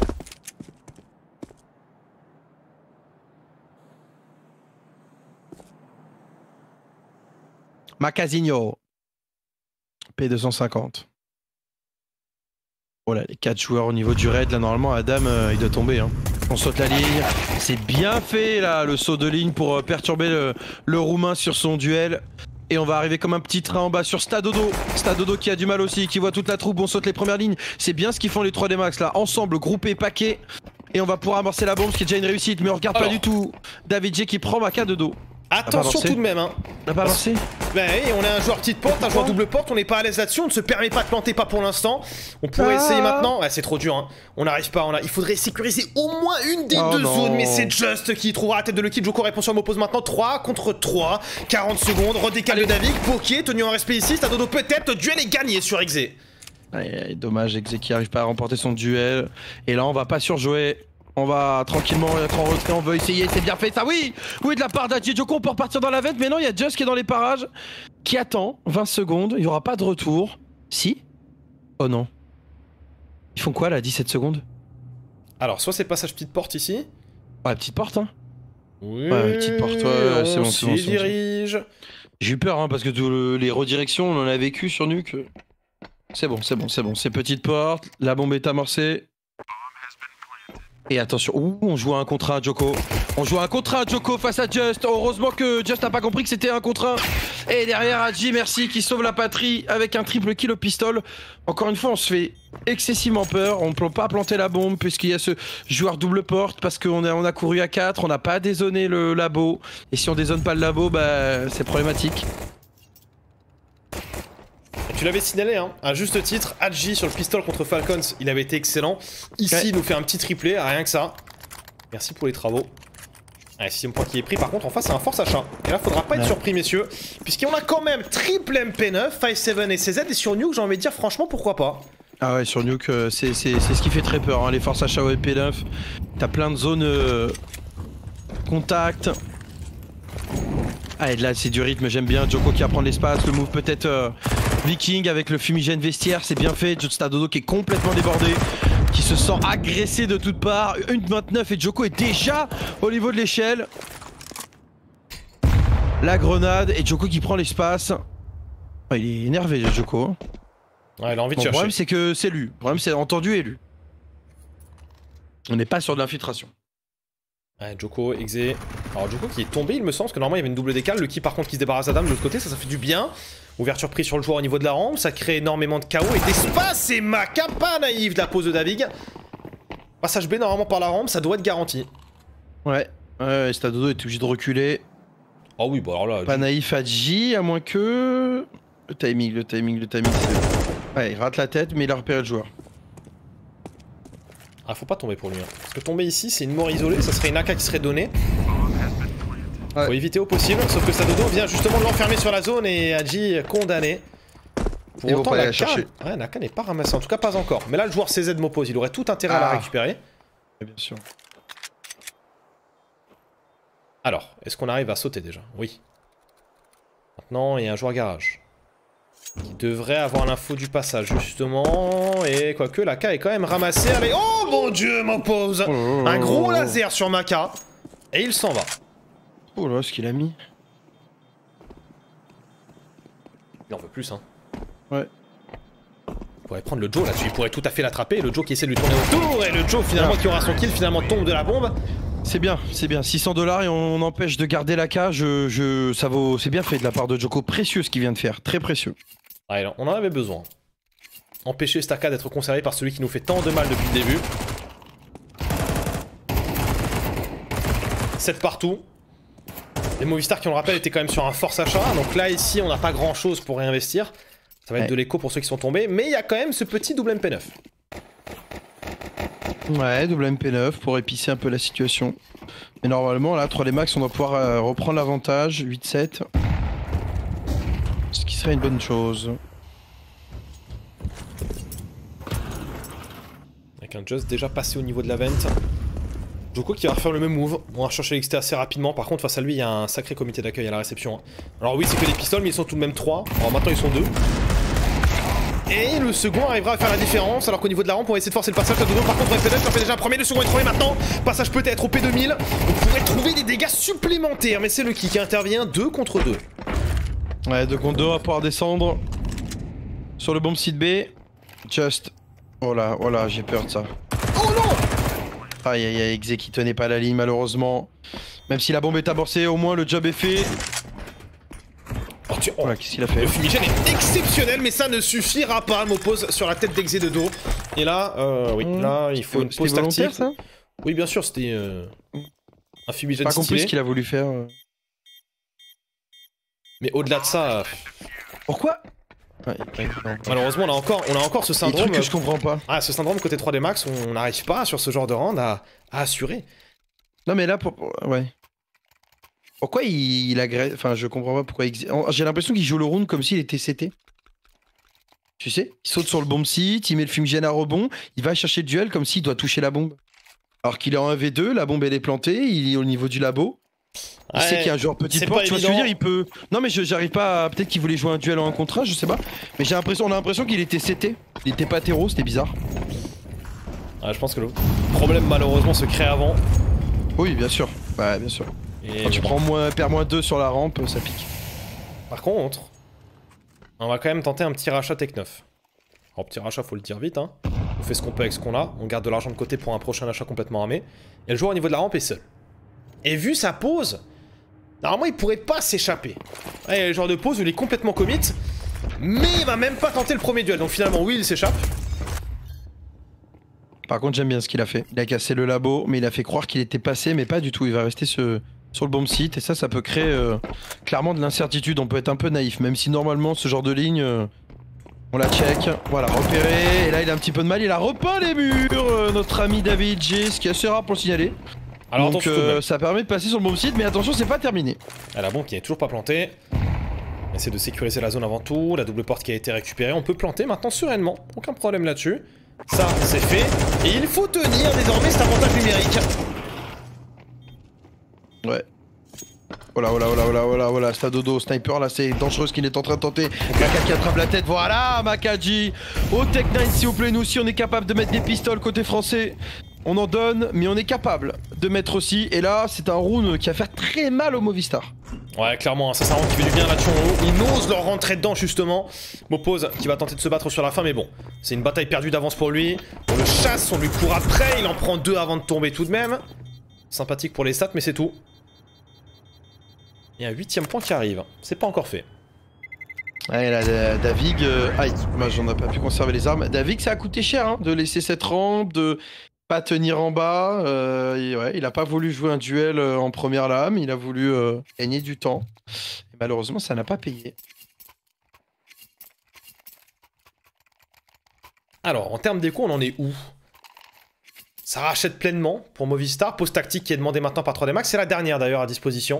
Macazinho. P250. Voilà, les 4 joueurs au niveau du raid, là normalement Adam il doit tomber. Hein. On saute la ligne, c'est bien fait là le saut de ligne pour perturber le roumain sur son duel. Et on va arriver comme un petit train en bas sur Stadodo. Stadodo qui a du mal aussi, qui voit toute la troupe, on saute les premières lignes. C'est bien ce qu'ils font les 3D Max là, ensemble, groupés, paquets. Et on va pouvoir amorcer la bombe, ce qui est déjà une réussite, mais on regarde pas du tout. David J qui prend Maka de dos. Attention tout de même hein. On n'a pas avancé. Ben oui, on est un joueur petite porte, un joueur double porte, on n'est pas à l'aise là-dessus, on ne se permet pas de planter, pas pour l'instant. On pourrait essayer maintenant, ouais, c'est trop dur hein. On n'arrive pas, il faudrait sécuriser au moins une des deux zones, mais c'est Just qui trouvera la tête de le kill. Joko répond sur Mopose maintenant, 3 contre 3, 40 secondes, redécale de David, Poké, tenu en respect ici, Stadodo peut-être, duel est gagné sur Exe. Dommage, Exe qui arrive pas à remporter son duel. Et là on va pas surjouer. On va tranquillement être en retrait, on veut essayer, c'est bien fait ça, oui. Oui, de la part d'Adji Joko, on peut repartir dans la vente, mais non, il y a Just qui est dans les parages, qui attend 20 secondes, il n'y aura pas de retour. Si? Oh non. Ils font quoi là, 17 secondes? Alors, soit c'est passage petite porte ici. Ouais, petite porte hein. Oui, ouais, petite porte, ouais, c'est bon, c'est bon. Dirige. J'ai eu peur hein, parce que les redirections, on en a vécu sur Nuke. C'est bon, c'est bon, c'est bon, c'est petite porte, la bombe est amorcée. Et attention, ouh, on joue à un contre 1 Joko. On joue à un contre 1 Joko face à Just. Heureusement que Just n'a pas compris que c'était un contre 1. Et derrière Adji, merci, qui sauve la patrie avec un triple kill au pistol. Encore une fois, on se fait excessivement peur. On ne peut pas planter la bombe puisqu'il y a ce joueur double porte. Parce qu'on a couru à 4, on n'a pas dézoné le labo. Et si on dézone pas le labo, bah c'est problématique. Tu l'avais signalé, hein, à juste titre, Adji sur le pistol contre Falcons, il avait été excellent. Ici, ouais. Il nous fait un petit triplé, rien que ça. Merci pour les travaux. Allez, 6ème point qui est pris, par contre en face c'est un force achat. Et là faudra pas être surpris messieurs, puisqu'on a quand même triple MP9, 5-7 et CZ, et sur Nuke j'ai envie de dire franchement pourquoi pas. Ah ouais, sur Nuke c'est ce qui fait très peur, hein, les forces achat au MP9. T'as plein de zones contact. Allez, là c'est du rythme, j'aime bien. Joko qui apprend l'espace, le move peut-être Viking avec le fumigène vestiaire, c'est bien fait. Stadodo qui est complètement débordé, qui se sent agressé de toutes parts. 1-29 et Joko est déjà au niveau de l'échelle. La grenade et Joko qui prend l'espace. Oh, il est énervé Joko. Ouais, il a envie de chercher. Le problème c'est que c'est lu. Le problème c'est entendu et lu. On n'est pas sur de l'infiltration. Ouais, Joko, Exe. Alors Joko qui est tombé il me semble, parce que normalement il y avait une double décale. Le qui par contre qui se débarrasse d'Adam de l'autre côté, ça fait du bien. Ouverture prise sur le joueur au niveau de la rampe, ça crée énormément de chaos et d'espace. Et Maka pas naïf de la pose de David. Passage B normalement par la rampe, ça doit être garanti. Ouais, Stadodo est obligé de reculer. Ah oui, bah alors là... Pas naïf Adji, à moins que... Le timing, ouais, il rate la tête, mais il a repéré le joueur. Ah, faut pas tomber pour lui. Hein. Parce que tomber ici, c'est une mort isolée, ça serait une AK qui serait donnée. Faut éviter au possible, sauf que Stadodo vient justement de l'enfermer sur la zone et Adji condamné. Pour autant, Naka n'est pas ramassé, en tout cas pas encore. Mais là, le joueur CZ m'oppose, il aurait tout intérêt à la récupérer. Bien sûr. Alors, est-ce qu'on arrive à sauter déjà? Oui. Maintenant, il y a un joueur garage. Qui devrait avoir l'info du passage, justement. Et quoique, la K est quand même ramassée avec... Oh mon dieu, mon pose. Un gros laser sur Maka. Et il s'en va. Oh là, ce qu'il a mis. Il en veut plus, hein. Ouais. Il pourrait prendre le Joe là-dessus, il pourrait tout à fait l'attraper. Le Joe qui essaie de lui tourner autour. Et le Joe, finalement, qui aura son kill, finalement tombe de la bombe. C'est bien, c'est bien. 600 $ et on empêche de garder la cage. Ça vaut, c'est bien fait de la part de Djoko. Précieux ce qu'il vient de faire, très précieux. Ouais, on en avait besoin. Empêcher Staka d'être conservé par celui qui nous fait tant de mal depuis le début. 7 partout. Les Movistar qui on le rappelle étaient quand même sur un force achat. Donc là ici on n'a pas grand chose pour réinvestir. Ça va être de l'écho pour ceux qui sont tombés. Mais il y a quand même ce petit double MP9. Ouais, double MP9 pour épicer un peu la situation. Mais normalement là 3D max on doit pouvoir reprendre l'avantage. 8-7. Ce qui serait une bonne chose. Avec un Just déjà passé au niveau de la vente. Djoko qui va refaire le même move. On va chercher l'exté assez rapidement. Par contre, face à lui, il y a un sacré comité d'accueil à la réception. Alors, oui, c'est que des pistoles, mais ils sont tout de même 3. Alors, maintenant, ils sont 2. Et le second arrivera à faire la différence. Alors qu'au niveau de la rampe, on va essayer de forcer le passage à Dodo. Par contre, FPDS, on fait déjà un premier. Le second est trouvé maintenant. Passage peut-être au P2000. On pourrait trouver des dégâts supplémentaires. Mais c'est le qui intervient 2 contre 2. Ouais, 2 contre 2, on va pouvoir descendre. Sur le bomb site B. Just. Oh là, j'ai peur de ça. Oh non! Aïe aïe aïe, Exe qui tenait pas la ligne malheureusement. Même si la bombe est amorcée, au moins le job est fait. Oh, voilà, qu'est-ce qu'il a fait? Le fumigène est exceptionnel, mais ça ne suffira pas. M'oppose sur la tête d'Exe de dos. Et là, oui, là, il faut une pause tactique. Ça oui, bien sûr, c'était un fumigène pas compris stylé. ce qu'il a voulu faire. Mais au-delà de ça... Pourquoi? Ouais, malheureusement, on a encore ce syndrome... que je comprends pas. Ah, ce syndrome côté 3D Max, on n'arrive pas sur ce genre de round à assurer. Non mais là, ouais. Pourquoi il agresse... Enfin, je comprends pas pourquoi... J'ai l'impression qu'il joue le round comme s'il était CT. Tu sais? Il saute sur le bomb site, il met le fumigène à rebond, il va chercher le duel comme s'il doit toucher la bombe. Alors qu'il est en 1v2, la bombe elle est plantée, il est au niveau du labo. Il sait qu'il y a un joueur petite porte, tu vois ce que je veux dire, il peut... Non mais j'arrive pas à... Peut-être qu'il voulait jouer un duel en 1 contre 1, je sais pas. Mais on a l'impression qu'il était CT. Il était pas terreau, c'était bizarre. Ouais, je pense que le problème malheureusement se crée avant. Oui, bien sûr. Ouais, bien sûr. Et quand tu prends perds -2 sur la rampe, ça pique. Par contre, on va quand même tenter un petit rachat Tech 9. Alors petit rachat, faut le dire vite, hein. On fait ce qu'on peut avec ce qu'on a, on garde de l'argent de côté pour un prochain achat complètement armé. Et le joueur au niveau de la rampe est seul. Et vu sa pause, normalement il pourrait pas s'échapper. Il y a le genre de pause où il est complètement commit, mais il va même pas tenter le premier duel. Donc finalement oui, il s'échappe. Par contre j'aime bien ce qu'il a fait. Il a cassé le labo, mais il a fait croire qu'il était passé, mais pas du tout. Il va rester sur le bomb site, et ça peut créer clairement de l'incertitude. On peut être un peu naïf, même si normalement ce genre de ligne, on la check. Voilà, repéré, et là il a un petit peu de mal. Il a repeint les murs, notre ami David G, ce qui est assez rare pour le signaler. Alors donc ça permet de passer sur le bomb site, mais attention, c'est pas terminé. Ah, la bombe qui n'est toujours pas plantée. On essaie de sécuriser la zone avant tout, la double porte qui a été récupérée. On peut planter maintenant sereinement, aucun problème là-dessus. Ça, c'est fait. Et il faut tenir désormais cet avantage numérique. Ouais. Oh là, Stadodo, sniper là, c'est dangereux ce qu'il est en train de tenter. Maka qui attrape la tête, voilà Makaji. Au Tech 9 s'il vous plaît, nous aussi on est capable de mettre des pistoles côté français. On en donne, mais on est capable de mettre aussi. Et là, c'est un round qui va faire très mal au Movistar. Ouais, clairement, ça c'est un round qui fait du bien là-dessus en haut. Il n'ose leur rentrer dedans justement. M'oppose qui va tenter de se battre sur la fin, mais bon, c'est une bataille perdue d'avance pour lui. On le chasse, on lui court après, il en prend 2 avant de tomber tout de même. Sympathique pour les stats, mais c'est tout. Il y a un 8ème point qui arrive, c'est pas encore fait. Ouais là, Davig, aïe, moi j'en ai pas pu conserver les armes. Davig, ça a coûté cher hein, de laisser cette rampe, de pas tenir en bas. Ouais, il a pas voulu jouer un duel en première lame, il a voulu gagner du temps. Et malheureusement, ça n'a pas payé. Alors, en termes d'écho, on en est où? Ça rachète pleinement pour Movistar. Pause tactique qui est demandée maintenant par 3D Max. C'est la dernière d'ailleurs à disposition.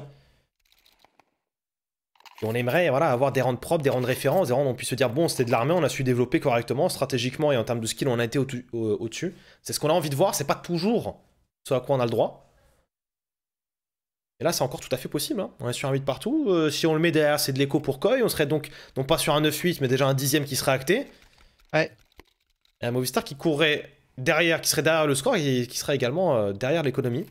Et on aimerait voilà, avoir des rounds propres, des rounds de référence, des rounds où on puisse se dire bon, c'était de l'armée, on a su développer correctement, stratégiquement et en termes de skill, on a été au-dessus. C'est ce qu'on a envie de voir, c'est pas toujours ce à quoi on a le droit. Et là, c'est encore tout à fait possible. Hein. On est sur un 8 partout. Si on le met derrière, c'est de l'écho pour Koi. On serait donc, non pas sur un 9-8, mais déjà un 10ème qui serait acté. Ouais. Et un Movistar qui courrait derrière, qui serait derrière le score et qui serait également derrière l'économie.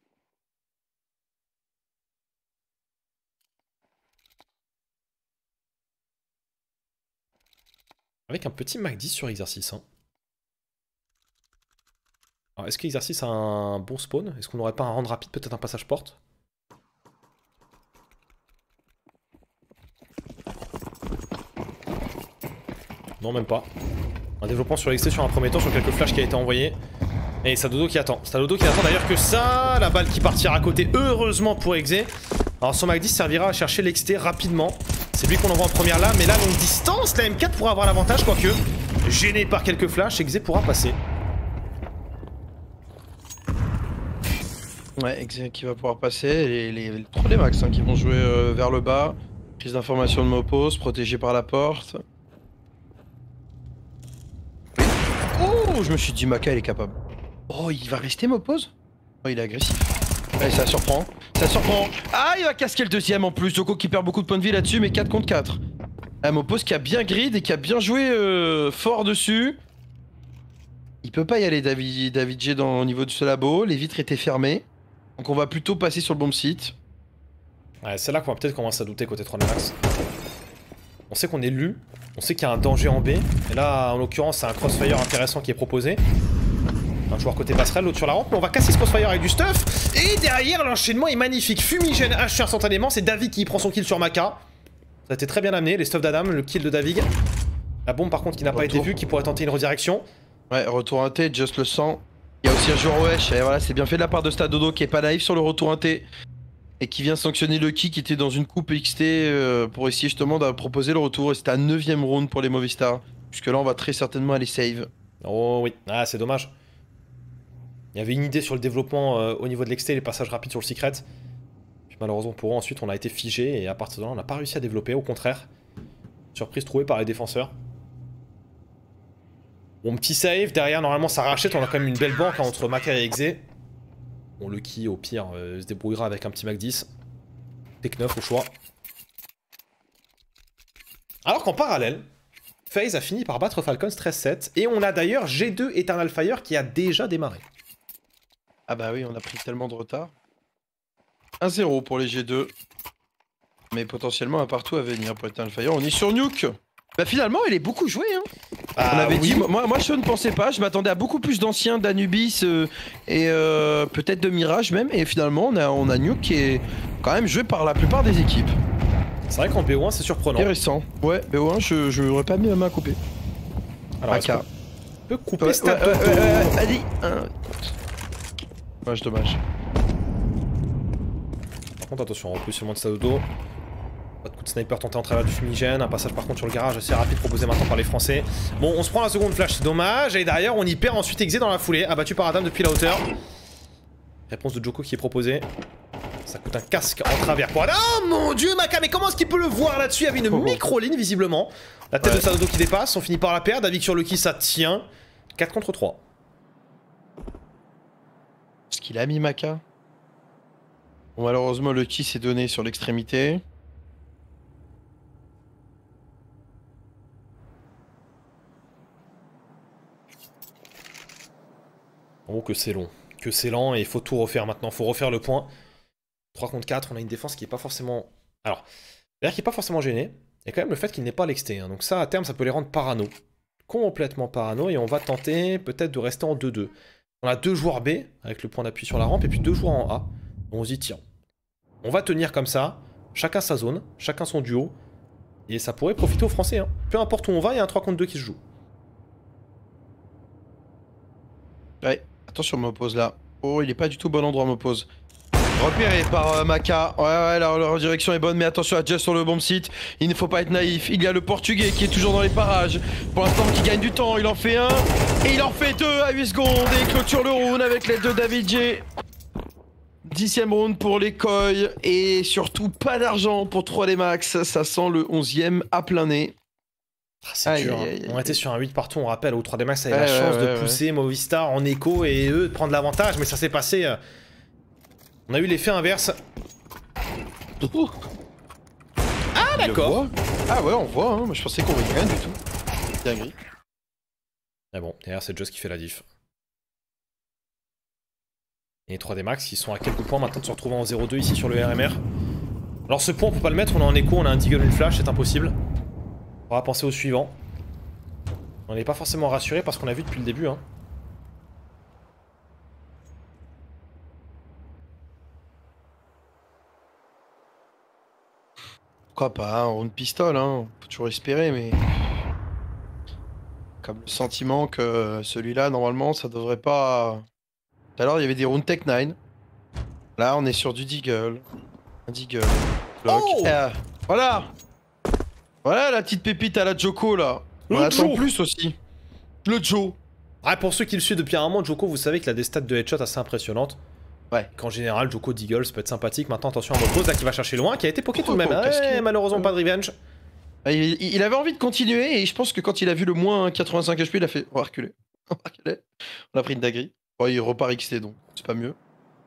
Avec un petit Mac 10 sur exercice. Hein. Alors, est-ce qu'exercice a un bon spawn? Est-ce qu'on n'aurait pas un rendre rapide, peut-être un passage porte? Non, même pas. Un développement sur l'excès sur un premier temps, sur quelques flashs qui a été envoyé. Et Sadodo qui attend. Sadodo qui attend d'ailleurs que ça. La balle qui partira à côté, heureusement pour Exe. Alors son Mac 10 servira à chercher l'exté rapidement. C'est lui qu'on envoie en première là, mais là, longue distance, la M4 pourra avoir l'avantage, quoique. Gêné par quelques flashs, Exe pourra passer. Ouais, Exe qui va pouvoir passer. Les 3 des max hein, qui vont jouer vers le bas. Prise d'information de Mopose, protégé par la porte. Oh, je me suis dit, Maka, il est capable. Oh, il va rester Mopose? Oh, il est agressif. Allez, ça surprend. Ça surprend. Ah, il va casquer le deuxième en plus. Joko qui perd beaucoup de points de vie là-dessus, mais 4 contre 4. Ah, Mopose qui a bien grid et qui a bien joué fort dessus. Il peut pas y aller, David G, au niveau de ce labo. Les vitres étaient fermées. Donc on va plutôt passer sur le bomb site. Ouais, c'est là qu'on va peut-être commencer à douter côté 3 max. On sait qu'on est lu. On sait qu'il y a un danger en B. Et là, en l'occurrence, c'est un crossfire intéressant qui est proposé. Un joueur côté passerelle, l'autre sur la rampe, mais on va casser ce crossfire avec du stuff. Et derrière, l'enchaînement est magnifique. Fumigène HC instantanément, c'est David qui prend son kill sur Maka. Ça a été très bien amené, les stuffs d'Adam, le kill de David. La bombe par contre qui n'a pas été vue, qui pourrait tenter une redirection. Ouais, retour 1T, Just le sent. Il y a aussi un joueur wesh, et voilà, c'est bien fait de la part de Stadodo qui est pas naïf sur le retour 1T. Et qui vient sanctionner Lucky qui était dans une coupe XT pour essayer justement de proposer le retour. Et c'était un 9ème round pour les Movistar. Puisque là on va très certainement aller save. Oh oui, ah c'est dommage. Il y avait une idée sur le développement au niveau de l'XT, les passages rapides sur le secret. Puis malheureusement pour eux, ensuite on a été figé et à partir de là on n'a pas réussi à développer, au contraire. Surprise trouvée par les défenseurs. Bon, petit save, derrière normalement ça rachète, on a quand même une belle banque hein, entre Maka et Exe. Bon, Lucky au pire se débrouillera avec un petit Mac 10. Tech 9 au choix. Alors qu'en parallèle, FaZe a fini par battre Falcons 13-7 et on a d'ailleurs G2 Eternal Fire qui a déjà démarré. Ah bah oui, on a pris tellement de retard. 1-0 pour les G2. Mais potentiellement un partout à venir pour Eternal Fire. On est sur Nuke. Bah finalement, il est beaucoup joué. Hein. Ah, on avait dit, moi je ne pensais pas, je m'attendais à beaucoup plus d'anciens, d'Anubis et peut-être de Mirage même. Et finalement, on a Nuke qui est quand même joué par la plupart des équipes. C'est vrai qu'en BO1, c'est surprenant. Intéressant. Ouais, BO1, je n'aurais pas mis ma main à couper. Alors, AK. On peut couper Stadodo. Allez. Dommage. Par contre, attention, en plus, c'est le moins de Stadodo. Pas de coup de sniper tenté en travers du fumigène. Un passage par contre sur le garage assez rapide proposé maintenant par les Français. Bon, on se prend la seconde flash, c'est dommage. Et derrière, on y perd ensuite Exe dans la foulée. Abattu par Adam depuis la hauteur. Réponse de Joko qui est proposée. Ça coûte un casque en travers pour Adam. Oh mon dieu, Maka, mais comment est-ce qu'il peut le voir là-dessus? Il y avait une micro-ligne visiblement. La tête de Sadodo qui dépasse. On finit par la perdre. David sur Lucky, ça tient. 4 contre 3. Est-ce qu'il a mis Maka? Bon, malheureusement, Lucky s'est donné sur l'extrémité. Oh que c'est long, et il faut tout refaire maintenant, faut refaire le point. 3 contre 4, on a une défense qui est pas forcément... Alors, d'ailleurs qui est pas forcément gênée, il y a quand même le fait qu'il n'ait pas l'exté, hein. Donc ça à terme ça peut les rendre parano. Complètement parano, et on va tenter peut-être de rester en 2-2. On a 2 joueurs B, avec le point d'appui sur la rampe, et puis 2 joueurs en A. On se dit tiens, on va tenir comme ça, chacun sa zone, chacun son duo, et ça pourrait profiter aux Français, hein. Peu importe où on va, il y a un 3 contre 2 qui se joue. Ouais. Attention, m'oppose là. Oh, il est pas du tout au bon endroit, m'oppose. Repéré par Maka. Ouais, la direction est bonne, mais attention à Just sur le bomb site. Il ne faut pas être naïf. Il y a le Portugais qui est toujours dans les parages. Pour l'instant, qui gagne du temps. Il en fait un. Et il en fait 2 à 8 secondes. Et il clôture le round avec l'aide de David G. 10ème round pour les Koi. Et surtout, pas d'argent pour 3D Max. Ça sent le 11ème à plein nez. Ah, c'est dur, hein. On était sur un 8 partout, on rappelle, où 3D Max avait la chance de pousser Movistar en écho et eux de prendre l'avantage, mais ça s'est passé On a eu l'effet inverse. Oh. Ah d'accord. Ah ouais, on voit, hein. Moi je pensais qu'on voyait rien du tout. Dinguerie. Mais bon, derrière c'est Just qui fait la diff. Et les 3D Max qui sont à quelques points maintenant de se retrouver en 0-2 ici sur le RMR. Alors ce point on peut pas le mettre, on a un écho, on a un Deagle, une flash, c'est impossible. On va penser au suivant. On n'est pas forcément rassuré parce qu'on a vu depuis le début hein. Pourquoi pas, un round pistol, hein. On peut toujours espérer, mais... Comme le sentiment que celui-là, normalement, ça devrait pas... Tout à l'heure, il y avait des rounds Tech 9. Là, on est sur du Deagle. Un Deagle. Bloc. Oh voilà. Voilà la petite pépite à la Joko, là. On attend plus aussi. Le Joe. Ah, pour ceux qui le suivent depuis un moment, Joko, vous savez qu'il a des stats de headshot assez impressionnantes. Ouais. Qu'en général, Joko Deagle, ça peut être sympathique. Maintenant, attention à Mopose là qui va chercher loin, qui a été poké tout de même. casqué. Malheureusement, pas de revenge. Il avait envie de continuer et je pense que quand il a vu le moins 85 HP, il a fait on va reculer. On a pris une dinguerie. Bon, il repart XT donc c'est pas mieux.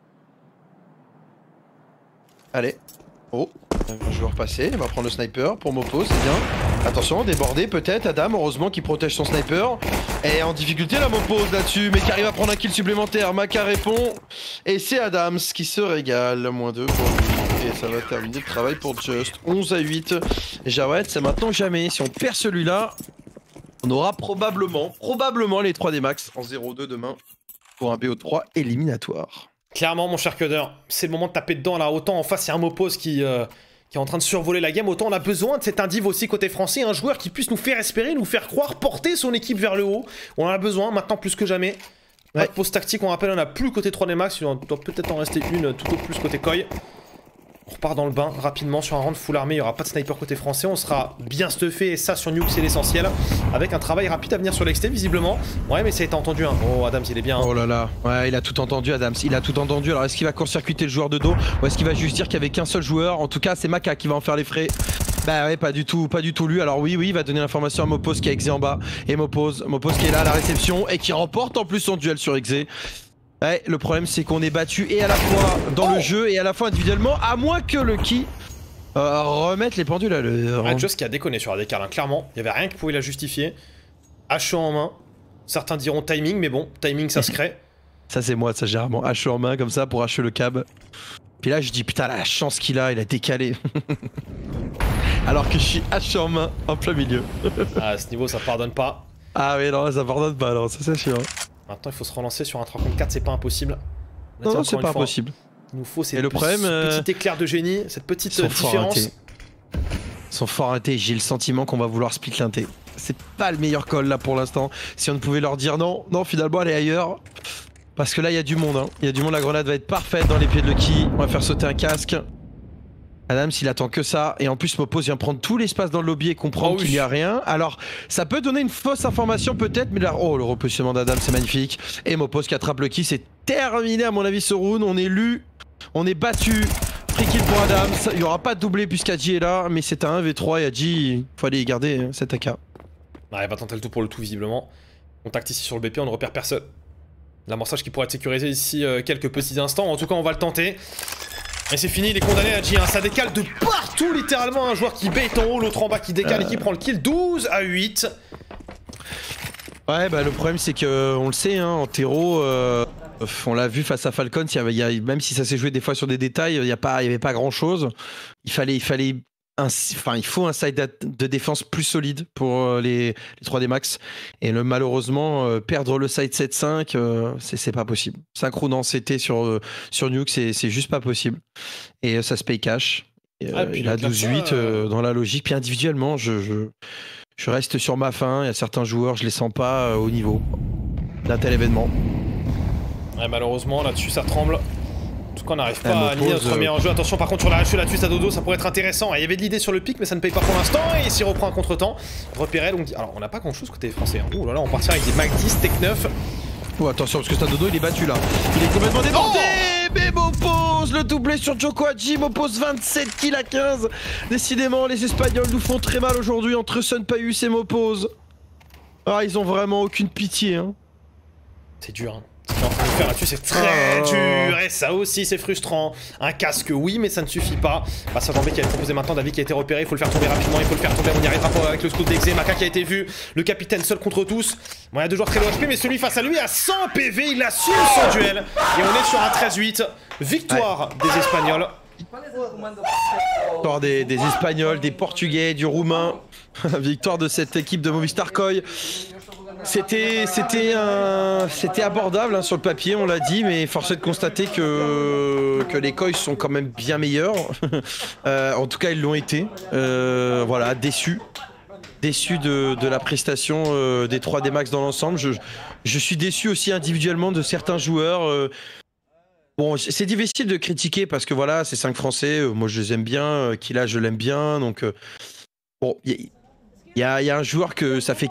Allez. Oh, un joueur passé, il va prendre le sniper pour Mopo, c'est bien. Attention, débordé peut-être, Adam, heureusement qu'il protège son sniper. Et en difficulté la Mopo là-dessus, mais qui arrive à prendre un kill supplémentaire. Maka répond, et c'est Adams qui se régale, moins 2 pour lui. Et ça va terminer le travail pour Just. 11-8. Jawed, c'est maintenant ou jamais. Si on perd celui-là, on aura probablement les 3D max en 0-2 demain pour un BO3 éliminatoire. Clairement, mon cher Cutter, c'est le moment de taper dedans là. Autant en face, il y a un Mopose qui est en train de survoler la game. Autant on a besoin de cet indiv aussi côté français. Un joueur qui puisse nous faire espérer, nous faire croire, porter son équipe vers le haut. On en a besoin maintenant plus que jamais. Pas de pause tactique, on rappelle, on a plus côté 3D Max. Il doit peut-être en rester une tout au plus côté Koi. On repart dans le bain rapidement sur un round full armé. Il n'y aura pas de sniper côté français. On sera bien stuffé. Et ça, sur Nuke, c'est l'essentiel. Avec un travail rapide à venir sur l'XT, visiblement. Ouais, mais ça a été entendu. Hein. Oh, Adams, il est bien. Hein. Oh là là. Ouais, il a tout entendu, Adams. Il a tout entendu. Alors, est-ce qu'il va court-circuiter le joueur de dos ou est-ce qu'il va juste dire qu'il n'y avait qu'un seul joueur? En tout cas, c'est Maka qui va en faire les frais. Bah ouais, pas du tout lui. Alors oui, il va donner l'information à Mopose qui a Exé en bas. Et Mopose qui est là à la réception et qui remporte en plus son duel sur Exé. Ouais, le problème c'est qu'on est battu et à la fois dans le jeu et à la fois individuellement, à moins que le qui remette les pendules à l'heure. Ah, Just qui a déconné sur AD Carlin, clairement. Il n'y avait rien qui pouvait la justifier. HE en main. Certains diront timing, mais bon, timing ça se crée. Ça c'est moi, ça généralement. HE en main comme ça pour HE le cab. Puis là je dis putain la chance qu'il a, il a décalé. Alors que je suis HE en main en plein milieu. Ah, à ce niveau ça pardonne pas. Ah oui non, ça pardonne pas alors, ça c'est sûr. Maintenant, il faut se relancer sur un 3 contre 4, c'est pas impossible. Non, c'est pas impossible. Il nous faut ces petit éclair de génie, cette petite différence. Ils sont fort ratés, j'ai le sentiment qu'on va vouloir split l'inté. C'est pas le meilleur call là pour l'instant. Si on ne pouvait leur dire non, finalement allez ailleurs. Parce que là, il y a du monde. Hein. Il y a du monde, la grenade va être parfaite dans les pieds de Lucky. On va faire sauter un casque. Adams, il attend que ça. Et en plus, Mopose vient prendre tout l'espace dans le lobby et comprendre qu'il n'y a rien. Alors, ça peut donner une fausse information peut-être, mais là, oh, le repositionnement d'Adams, c'est magnifique. Et Mopose qui attrape Lucky, c'est terminé à mon avis ce round. On est lu, on est battu. Free kill pour Adams. Il n'y aura pas de doublé puisque Adji est là, mais c'est un 1v3 et Adji, il faut aller y garder cet AK. Ah, il va tenter le tout pour le tout, visiblement. Contact ici sur le BP, on ne repère personne. L'amorçage qui pourrait être sécurisé ici quelques petits instants. En tout cas, on va le tenter. Et c'est fini, il est condamné Adji, hein. Ça décale de partout littéralement, un joueur qui bait en haut, l'autre en bas qui décale et qui prend le kill, 12-8. Ouais bah le problème c'est que on le sait hein, en terreau, on l'a vu face à Falcons, même si ça s'est joué des fois sur des détails, il n'y avait pas grand chose. Il faut un side de défense plus solide pour les 3D max. Et malheureusement, perdre le side 7-5, c'est pas possible. 5 rounds en CT sur Nuke, c'est juste pas possible. Et ça se paye cash. Et, il a 12-8 dans la logique. Puis individuellement, je reste sur ma faim. Il y a certains joueurs, je les sens pas au niveau d'un tel événement. Ouais, malheureusement, là-dessus, ça tremble. En tout cas, on n'arrive pas à aligner notre meilleur jeu. Attention, par contre, sur la HE là-dessus, ça dodo, ça pourrait être intéressant. Il y avait de l'idée sur le pic, mais ça ne paye pas pour l'instant. Et il s'y reprend un contre-temps. Repéré, donc. Alors, on n'a pas grand-chose côté français. Hein. Ouh là là, on partira avec des Mac 10, Tech 9. Oh, attention, parce que Stadodo, il est battu là. Il est complètement débordé. Mais Mopose, le doublé sur Joko Adji. Mopose 27 kills à 15. Décidément, les Espagnols nous font très mal aujourd'hui entre Sunpayus et Mopose. Ah, ils ont vraiment aucune pitié. Hein. C'est dur, hein. Ce qui est en train de faire là-dessus, c'est très dur. Et ça aussi, c'est frustrant. Un casque, oui, mais ça ne suffit pas. Passage en B qui a été proposé maintenant. David qui a été repéré. Il faut le faire tomber rapidement. Il faut le faire tomber. On y arrivera pas avec le scout d'Exe. Maka qui a été vu. Le capitaine seul contre tous. Bon, il y a deux joueurs très low HP, mais celui face à lui a 100 PV. Il assume son duel. Et on est sur un 13-8. Victoire des Espagnols. Victoire des Espagnols, des Portugais, du Roumain. Victoire de cette équipe de Movistar Koi. C'était abordable hein, sur le papier, on l'a dit, mais force est de constater que les Koi sont quand même bien meilleurs. En tout cas, ils l'ont été. Voilà, déçus. Déçu de la prestation des 3D Max dans l'ensemble. Je suis déçu aussi individuellement de certains joueurs. Bon, c'est difficile de critiquer parce que voilà, c'est 5 Français, moi je les aime bien, Killa je l'aime bien, donc bon, il y a un joueur que ça fait